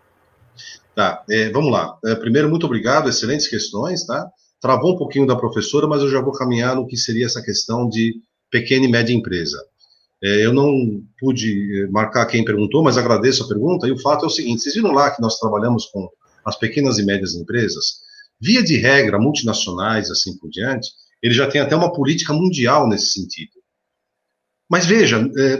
Tá, é, vamos lá. É, primeiro, muito obrigado, excelentes questões, tá? Travou um pouquinho da professora, mas eu já vou caminhar no que seria essa questão de pequena e média empresa. É, eu não pude marcar quem perguntou, mas agradeço a pergunta, e o fato é o seguinte, vocês viram lá que nós trabalhamos com as pequenas e médias empresas? Via de regra, multinacionais, assim por diante, ele já tem até uma política mundial nesse sentido. Mas veja,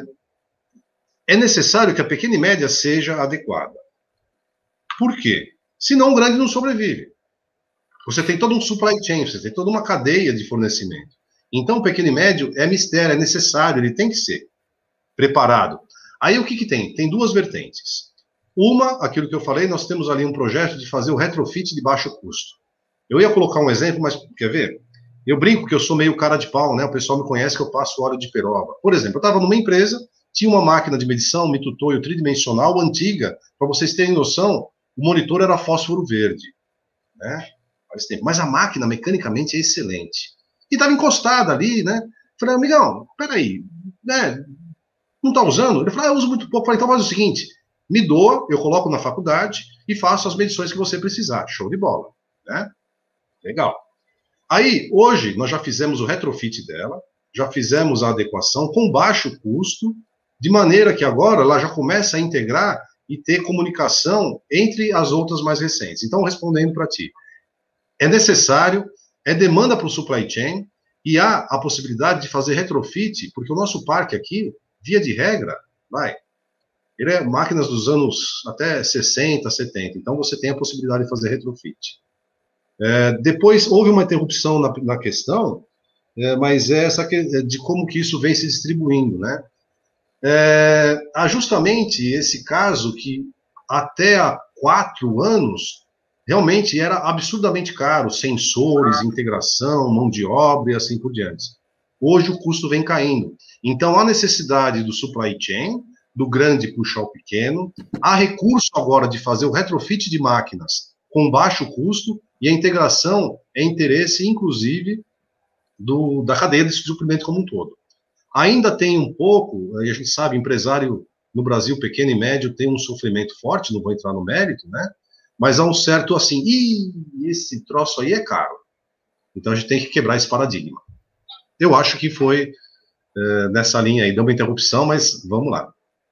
é, é necessário que a pequena e média seja adequada. Por quê? Senão o grande não sobrevive. Você tem todo um supply chain, você tem toda uma cadeia de fornecimento. Então, o pequeno e médio é mistério, é necessário, ele tem que ser preparado. Aí, o que que tem? Tem duas vertentes. Uma, aquilo que eu falei, nós temos ali um projeto de fazer o retrofit de baixo custo. Eu ia colocar um exemplo, mas quer ver? Eu brinco que eu sou meio cara de pau, né? O pessoal me conhece que eu passo óleo de peroba. Por exemplo, eu estava numa empresa, tinha uma máquina de medição, mitutoio tridimensional, antiga, para vocês terem noção, o monitor era fósforo verde, né? Faz tempo. Mas a máquina, mecanicamente, é excelente. E estava encostada ali, né? Falei, amigão, peraí, né? Não está usando? Ele falou, ah, eu uso muito pouco. Falei, então faz o seguinte, me doa, eu coloco na faculdade e faço as medições que você precisar. Show de bola, né? Legal. Aí, hoje, nós já fizemos o retrofit dela, já fizemos a adequação com baixo custo, de maneira que agora ela já começa a integrar e ter comunicação entre as outras mais recentes. Então, respondendo para ti, é necessário, é demanda para o supply chain, e há a possibilidade de fazer retrofit, porque o nosso parque aqui, via de regra, vai, ele é máquinas dos anos até sessenta, setenta, então você tem a possibilidade de fazer retrofit. É, depois houve uma interrupção na, na questão, é, mas é essa que, de como que isso vem se distribuindo, né? É, há justamente esse caso que até há quatro anos realmente era absurdamente caro, sensores, integração, mão de obra e assim por diante. Hoje o custo vem caindo. Então há necessidade do supply chain, do grande puxar o pequeno, há recurso agora de fazer o retrofit de máquinas com baixo custo, e a integração é interesse, inclusive, do, da cadeia de suprimento como um todo. Ainda tem um pouco, e a gente sabe, empresário no Brasil, pequeno e médio, tem um sofrimento forte, não vou entrar no mérito, né? Mas há um certo assim, ih, esse troço aí é caro. Então a gente tem que quebrar esse paradigma. Eu acho que foi é, nessa linha aí, deu uma interrupção, mas vamos lá.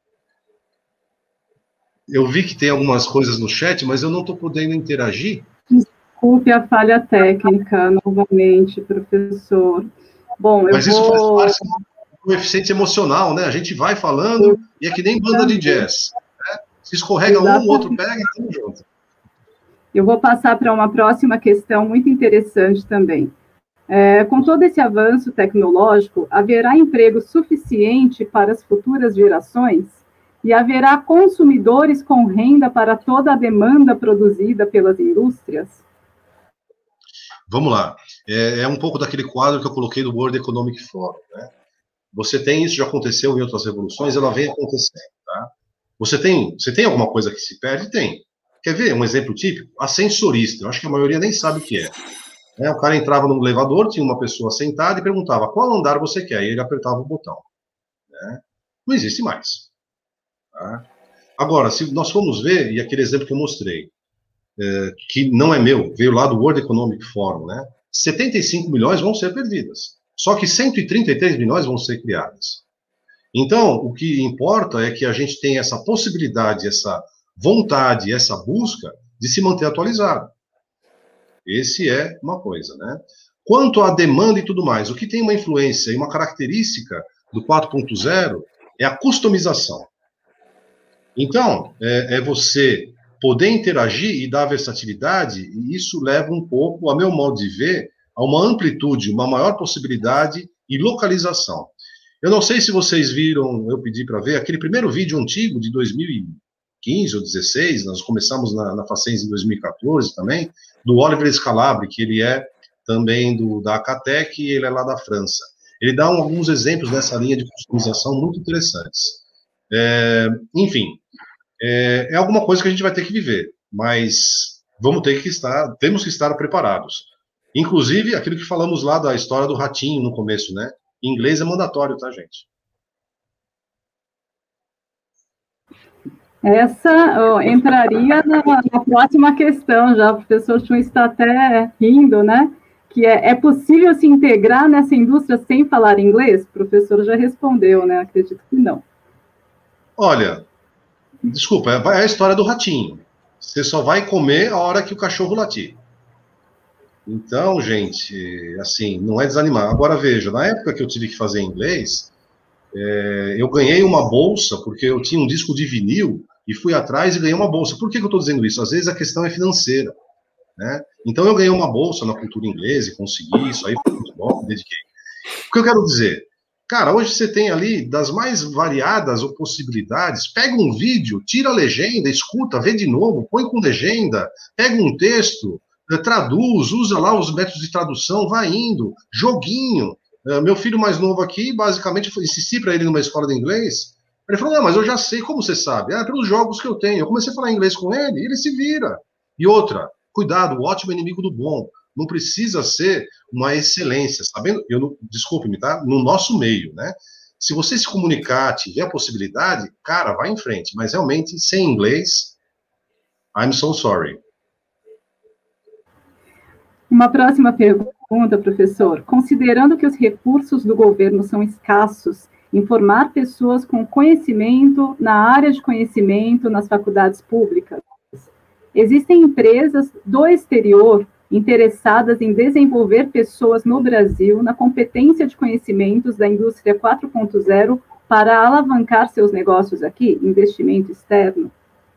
Eu vi que tem algumas coisas no chat, mas eu não estou podendo interagir. Desculpe a falha técnica, novamente, professor. Bom, eu Mas isso vou... faz parte do coeficiente emocional, né? A gente vai falando e é que nem banda de jazz. Né? Se escorrega um, o outro pega e tudo junto. Eu vou passar para uma próxima questão muito interessante também. É, com todo esse avanço tecnológico, haverá emprego suficiente para as futuras gerações? E haverá consumidores com renda para toda a demanda produzida pelas indústrias? Vamos lá. É, é um pouco daquele quadro que eu coloquei do World Economic Forum, né? você tem isso, já aconteceu em outras revoluções, ela vem acontecendo, tá? Você tem, você tem alguma coisa que se perde? Tem. Quer ver um exemplo típico? Ascensorista, eu acho que a maioria nem sabe o que é. É, o cara entrava no elevador, tinha uma pessoa sentada e perguntava qual andar você quer, e ele apertava o botão. Né? Não existe mais. Tá? Agora, se nós formos ver, e aquele exemplo que eu mostrei, é, que não é meu, veio lá do World Economic Forum, né? setenta e cinco milhões vão ser perdidas. Só que cento e trinta e três milhões vão ser criadas. Então, o que importa é que a gente tenha essa possibilidade, essa vontade, essa busca de se manter atualizado. Esse é uma coisa, né? Quanto à demanda e tudo mais, o que tem uma influência e uma característica do quatro ponto zero é a customização. Então, é, é você poder interagir e dar versatilidade, e isso leva um pouco, a meu modo de ver, a uma amplitude, uma maior possibilidade e localização. Eu não sei se vocês viram, eu pedi para ver, aquele primeiro vídeo antigo de dois mil e quinze ou dezesseis, nós começamos na, na Facens em dois mil e quatorze também, do Oliver Scalabri, que ele é também do, da Acatec e ele é lá da França. Ele dá um, alguns exemplos nessa linha de customização muito interessantes. É, enfim, é, é alguma coisa que a gente vai ter que viver, mas vamos ter que estar, temos que estar preparados. Inclusive, aquilo que falamos lá da história do ratinho no começo, né? Em inglês é mandatório, tá, gente? Essa ó, entraria na, na próxima questão já, o professor Chun está até rindo, né? Que é, é possível se integrar nessa indústria sem falar inglês? O professor já respondeu, né? Acredito que não. Olha, desculpa, é a história do ratinho. Você só vai comer a hora que o cachorro latir. Então, gente, assim, não é desanimar. Agora, veja, na época que eu tive que fazer inglês, é, eu ganhei uma bolsa, porque eu tinha um disco de vinil, e fui atrás e ganhei uma bolsa. Por que, que eu estou dizendo isso? Às vezes a questão é financeira, né? Então, eu ganhei uma bolsa na cultura inglesa e consegui isso, aí foi muito bom, me dediquei. O que eu quero dizer? Cara, hoje você tem ali, das mais variadas possibilidades, pega um vídeo, tira a legenda, escuta, vê de novo, põe com legenda, pega um texto, traduz, usa lá os métodos de tradução, vai indo, joguinho. Uh, meu filho mais novo aqui, basicamente, eu insisti para ele numa escola de inglês. Ele falou, não, mas eu já sei, como você sabe? Ah, pelos jogos que eu tenho. Eu comecei a falar inglês com ele, e ele se vira. E outra, cuidado, o ótimo é inimigo do bom. Não precisa ser uma excelência, sabendo? Eu não, desculpe-me, tá? No nosso meio, né? Se você se comunicar, tiver a possibilidade, cara, vai em frente. Mas realmente, sem inglês, I'm so sorry. Uma próxima pergunta, professor. Considerando que os recursos do governo são escassos, informar pessoas com conhecimento na área de conhecimento nas faculdades públicas, existem empresas do exterior interessadas em desenvolver pessoas no Brasil na competência de conhecimentos da indústria quatro ponto zero para alavancar seus negócios aqui, investimento externo?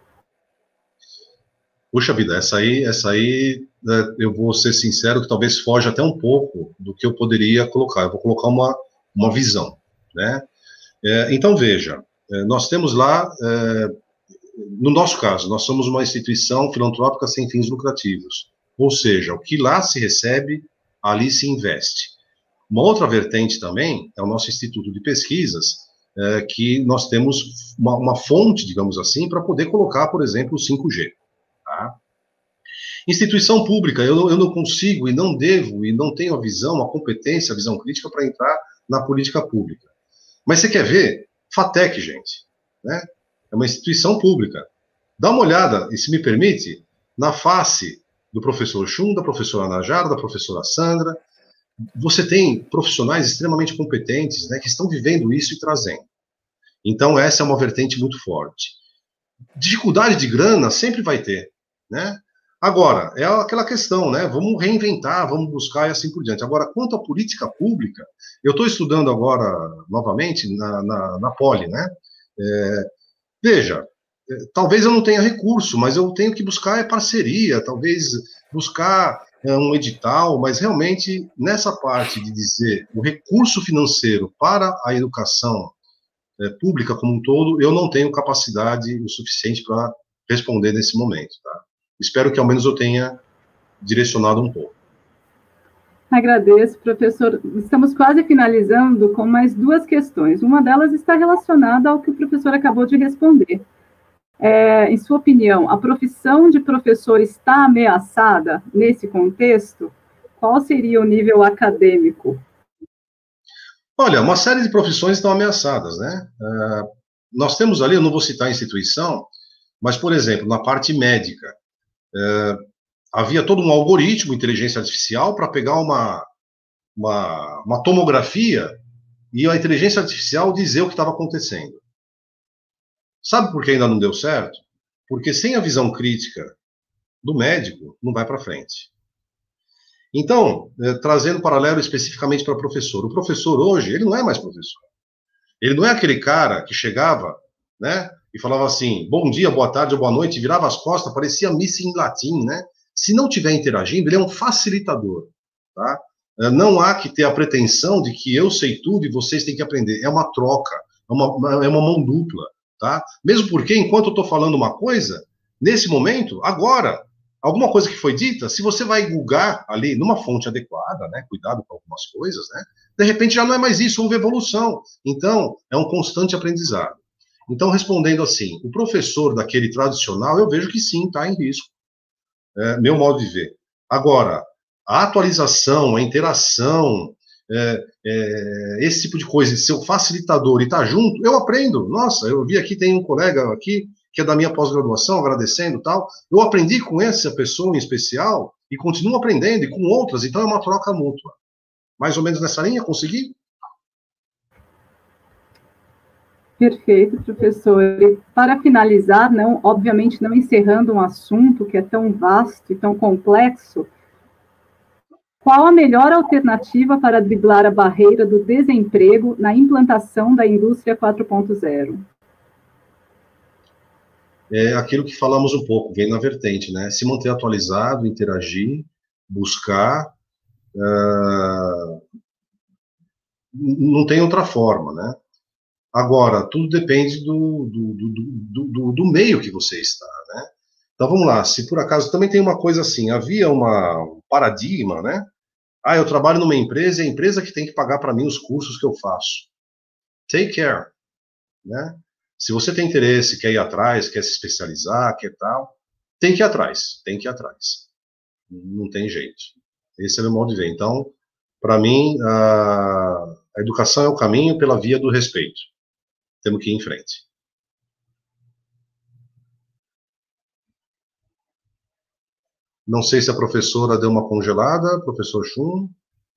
Puxa vida, essa aí, essa aí, né, eu vou ser sincero que talvez foge até um pouco do que eu poderia colocar. Eu vou colocar uma, uma visão, né? É, então, veja, é, nós temos lá, é, no nosso caso, nós somos uma instituição filantrópica sem fins lucrativos, ou seja, o que lá se recebe, ali se investe. Uma outra vertente também é o nosso Instituto de Pesquisas, é, que nós temos uma, uma fonte, digamos assim, para poder colocar, por exemplo, o cinco G. Tá? Instituição pública, eu não, eu não consigo e não devo e não tenho a visão, a competência, a visão crítica para entrar na política pública. Mas você quer ver? FATEC, gente, né? É uma instituição pública. Dá uma olhada, e se me permite, na face do professor Chun, da professora Najara, da professora Sandra. Você tem profissionais extremamente competentes, né, que estão vivendo isso e trazendo. Então, essa é uma vertente muito forte. Dificuldade de grana sempre vai ter, né? Agora, é aquela questão, né? Vamos reinventar, vamos buscar e assim por diante. Agora, quanto à política pública, eu estou estudando agora, novamente, na, na, na Poli, né? É, veja, é, talvez eu não tenha recurso, mas eu tenho que buscar é parceria, talvez buscar é, um edital, mas realmente, nessa parte de dizer o recurso financeiro para a educação é, pública como um todo, eu não tenho capacidade o suficiente para responder nesse momento, tá? Espero que ao menos eu tenha direcionado um pouco. Agradeço, professor. Estamos quase finalizando com mais duas questões. Uma delas está relacionada ao que o professor acabou de responder. É, em sua opinião, a profissão de professor está ameaçada nesse contexto? Qual seria o nível acadêmico? Olha, uma série de profissões estão ameaçadas, né? Uh, nós temos ali, eu não vou citar a instituição, mas, por exemplo, na parte médica, uh, havia todo um algoritmo, inteligência artificial, para pegar uma, uma, uma tomografia e a inteligência artificial dizer o que estava acontecendo. Sabe por que ainda não deu certo? Porque sem a visão crítica do médico, não vai para frente. Então, eh, trazendo paralelo especificamente para professor, o professor hoje, ele não é mais professor. Ele não é aquele cara que chegava, né, e falava assim, bom dia, boa tarde ou boa noite, virava as costas, parecia missa em latim, né? Se não estiver interagindo, ele é um facilitador, tá? Não há que ter a pretensão de que eu sei tudo e vocês têm que aprender. É uma troca, é uma, é uma mão dupla, tá? Mesmo porque, enquanto eu estou falando uma coisa, nesse momento, agora, alguma coisa que foi dita, se você vai googar ali numa fonte adequada, né, cuidado com algumas coisas, né, de repente já não é mais isso, houve evolução. Então, é um constante aprendizado. Então, respondendo assim, o professor daquele tradicional, eu vejo que sim, está em risco. É, meu modo de ver. Agora, a atualização, a interação, é, é, esse tipo de coisa, de ser o facilitador e estar tá junto, eu aprendo. Nossa, eu vi aqui, tem um colega aqui, que é da minha pós-graduação, agradecendo e tal, eu aprendi com essa pessoa em especial e continuo aprendendo, e com outras, então é uma troca mútua. Mais ou menos nessa linha, consegui? Perfeito, professor. E para finalizar, não, obviamente não encerrando um assunto que é tão vasto e tão complexo, qual a melhor alternativa para driblar a barreira do desemprego na implantação da indústria quatro ponto zero? É aquilo que falamos um pouco, vem na vertente, né? Se manter atualizado, interagir, buscar, uh, não tem outra forma, né? Agora, tudo depende do, do, do, do, do meio que você está, né? Então, vamos lá, se por acaso, também tem uma coisa assim, havia uma, um paradigma, né? Ah, eu trabalho numa empresa, e é a empresa que tem que pagar para mim os cursos que eu faço. Take care, né? Se você tem interesse, quer ir atrás, quer se especializar, quer tal, tem que ir atrás, tem que ir atrás. Não tem jeito. Esse é o meu modo de ver. Então, para mim, a, a educação é o caminho pela via do respeito. Temos que ir em frente. Não sei se a professora deu uma congelada, professor Chum.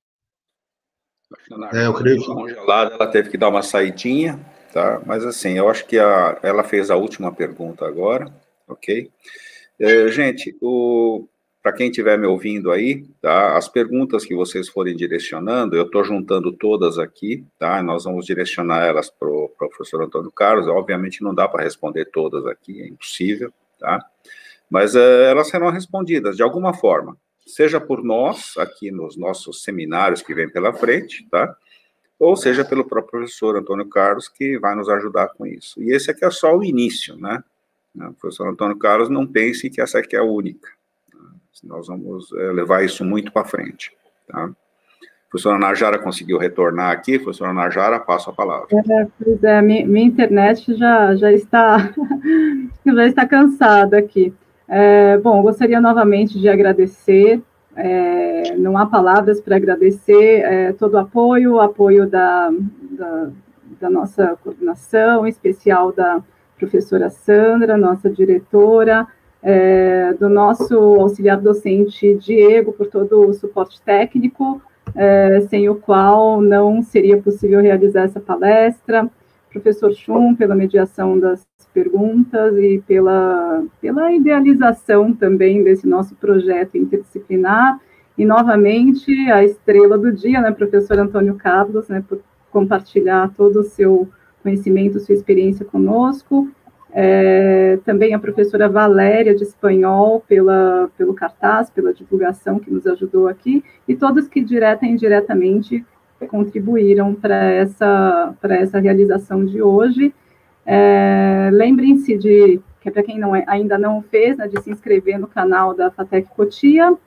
É, eu creio que congelada, ela teve que dar uma saidinha, tá? Mas assim, eu acho que a, ela fez a última pergunta agora, ok? É, gente, o para quem estiver me ouvindo aí, tá? As perguntas que vocês forem direcionando, eu estou juntando todas aqui, tá? Nós vamos direcionar elas para o professor Antônio Carlos. Obviamente não dá para responder todas aqui, é impossível, tá? Mas é, elas serão respondidas de alguma forma, seja por nós, aqui nos nossos seminários que vem pela frente, tá? Ou seja pelo próprio professor Antônio Carlos, que vai nos ajudar com isso. E esse aqui é só o início, né? O professor Antônio Carlos, não pense que essa aqui é a única. Nós vamos é, levar isso muito para frente, tá? A professora Najara conseguiu retornar aqui. Professora Najara, passo a palavra. É, pois é, minha, minha internet já, já, está, já está cansada aqui. É, bom, gostaria novamente de agradecer, é, não há palavras para agradecer é, todo o apoio, o apoio da, da, da nossa coordenação, em especial da professora Sandra, nossa diretora, é, do nosso auxiliar docente Diego, por todo o suporte técnico, é, sem o qual não seria possível realizar essa palestra, professor Chum, pela mediação das perguntas e pela, pela idealização também desse nosso projeto interdisciplinar, e novamente a estrela do dia, né, professor Antônio Carlos, né, por compartilhar todo o seu conhecimento, sua experiência conosco, é, também a professora Valéria de Espanhol pela, pelo cartaz, pela divulgação que nos ajudou aqui, e todos que direta e indiretamente contribuíram para essa, para essa realização de hoje. É, lembrem-se de, que é para quem não é, ainda não fez, né, de se inscrever no canal da FATEC Cotia,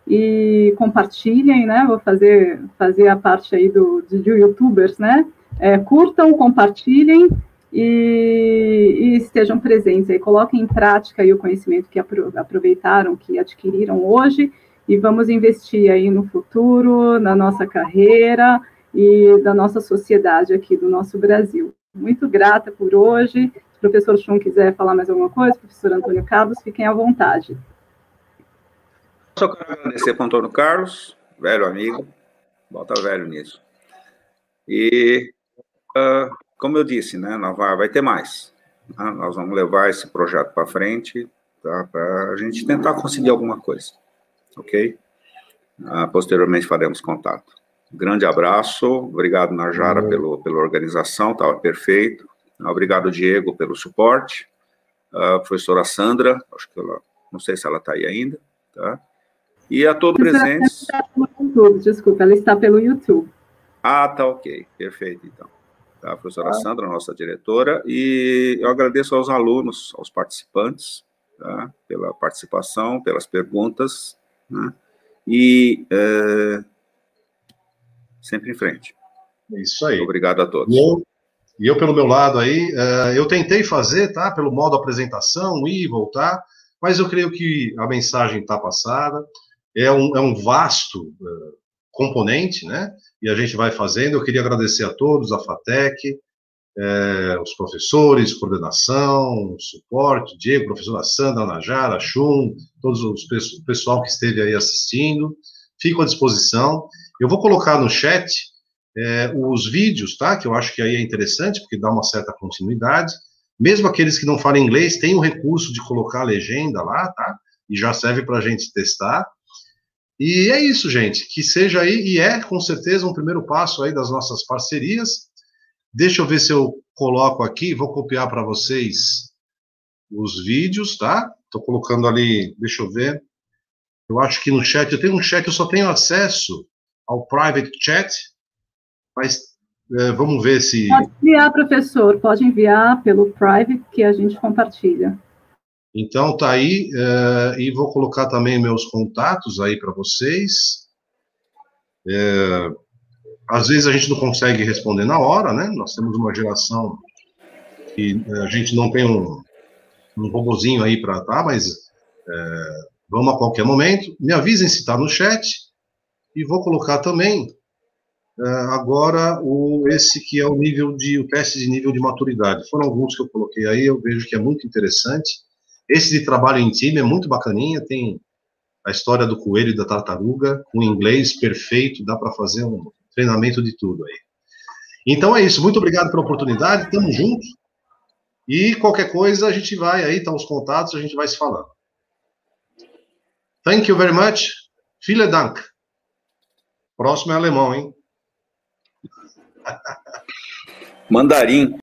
e compartilhem, né? Vou fazer, fazer a parte aí do, de, de youtubers, né? É, curtam, compartilhem e, e estejam presentes aí, coloquem em prática aí o conhecimento que aproveitaram, que adquiriram hoje, e vamos investir aí no futuro, na nossa carreira e da nossa sociedade aqui do nosso Brasil. Muito grata por hoje. Se o professor Chum quiser falar mais alguma coisa, professor Antônio Carlos, fiquem à vontade. Só quero agradecer para o Antônio Carlos, velho amigo, bota velho nisso. E, uh, como eu disse, né, nós vai, vai ter mais. Né? Nós vamos levar esse projeto para frente, tá, para a gente tentar conseguir alguma coisa, ok? Uh, posteriormente faremos contato. Grande abraço, obrigado, Najara, uhum. pelo, pela organização, estava perfeito. Obrigado, Diego, pelo suporte. A uh, professora Sandra, acho que ela, não sei se ela está aí ainda, tá? E a todos presentes. Desculpa, ela está pelo YouTube. Ah, tá, ok. Perfeito, então. Tá, a professora ah. Sandra, nossa diretora, e eu agradeço aos alunos, aos participantes, tá, pela participação, pelas perguntas, né, e é, sempre em frente. Isso aí. Obrigado a todos. E eu, e eu pelo meu lado aí, uh, eu tentei fazer, tá, pelo modo apresentação, ir e voltar, mas eu creio que a mensagem está passada. É um, é um vasto uh, componente, né? E a gente vai fazendo. Eu queria agradecer a todos, a FATEC, eh, os professores, coordenação, suporte, Diego, professora Sandra, Najara, Chum, todos os o pessoal que esteve aí assistindo. Fico à disposição. Eu vou colocar no chat eh, os vídeos, tá? Que eu acho que aí é interessante, porque dá uma certa continuidade. Mesmo aqueles que não falam inglês, tem o recurso de colocar a legenda lá, tá? E já serve para a gente testar. E é isso, gente, que seja aí, e é com certeza um primeiro passo aí das nossas parcerias. Deixa eu ver se eu coloco aqui, vou copiar para vocês os vídeos, tá? Estou colocando ali, deixa eu ver. Eu acho que no chat, eu tenho um chat, eu só tenho acesso ao private chat, mas é, vamos ver se... Pode enviar, professor, pode enviar pelo private que a gente compartilha. Então, tá aí, uh, e vou colocar também meus contatos aí para vocês. É, às vezes a gente não consegue responder na hora, né? Nós temos uma geração que a gente não tem um, um robozinho aí para tá, mas é, vamos a qualquer momento. Me avisem se está no chat, e vou colocar também é, agora o, esse que é o nível de, o teste de nível de maturidade. Foram alguns que eu coloquei aí, eu vejo que é muito interessante. Esse de trabalho em time é muito bacaninha, tem a história do coelho e da tartaruga, com inglês perfeito, dá para fazer um treinamento de tudo aí. Então é isso, muito obrigado pela oportunidade, tamo junto, e qualquer coisa a gente vai aí, tá os contatos, a gente vai se falando. Thank you very much, vielen Dank. Próximo é alemão, hein? Mandarim.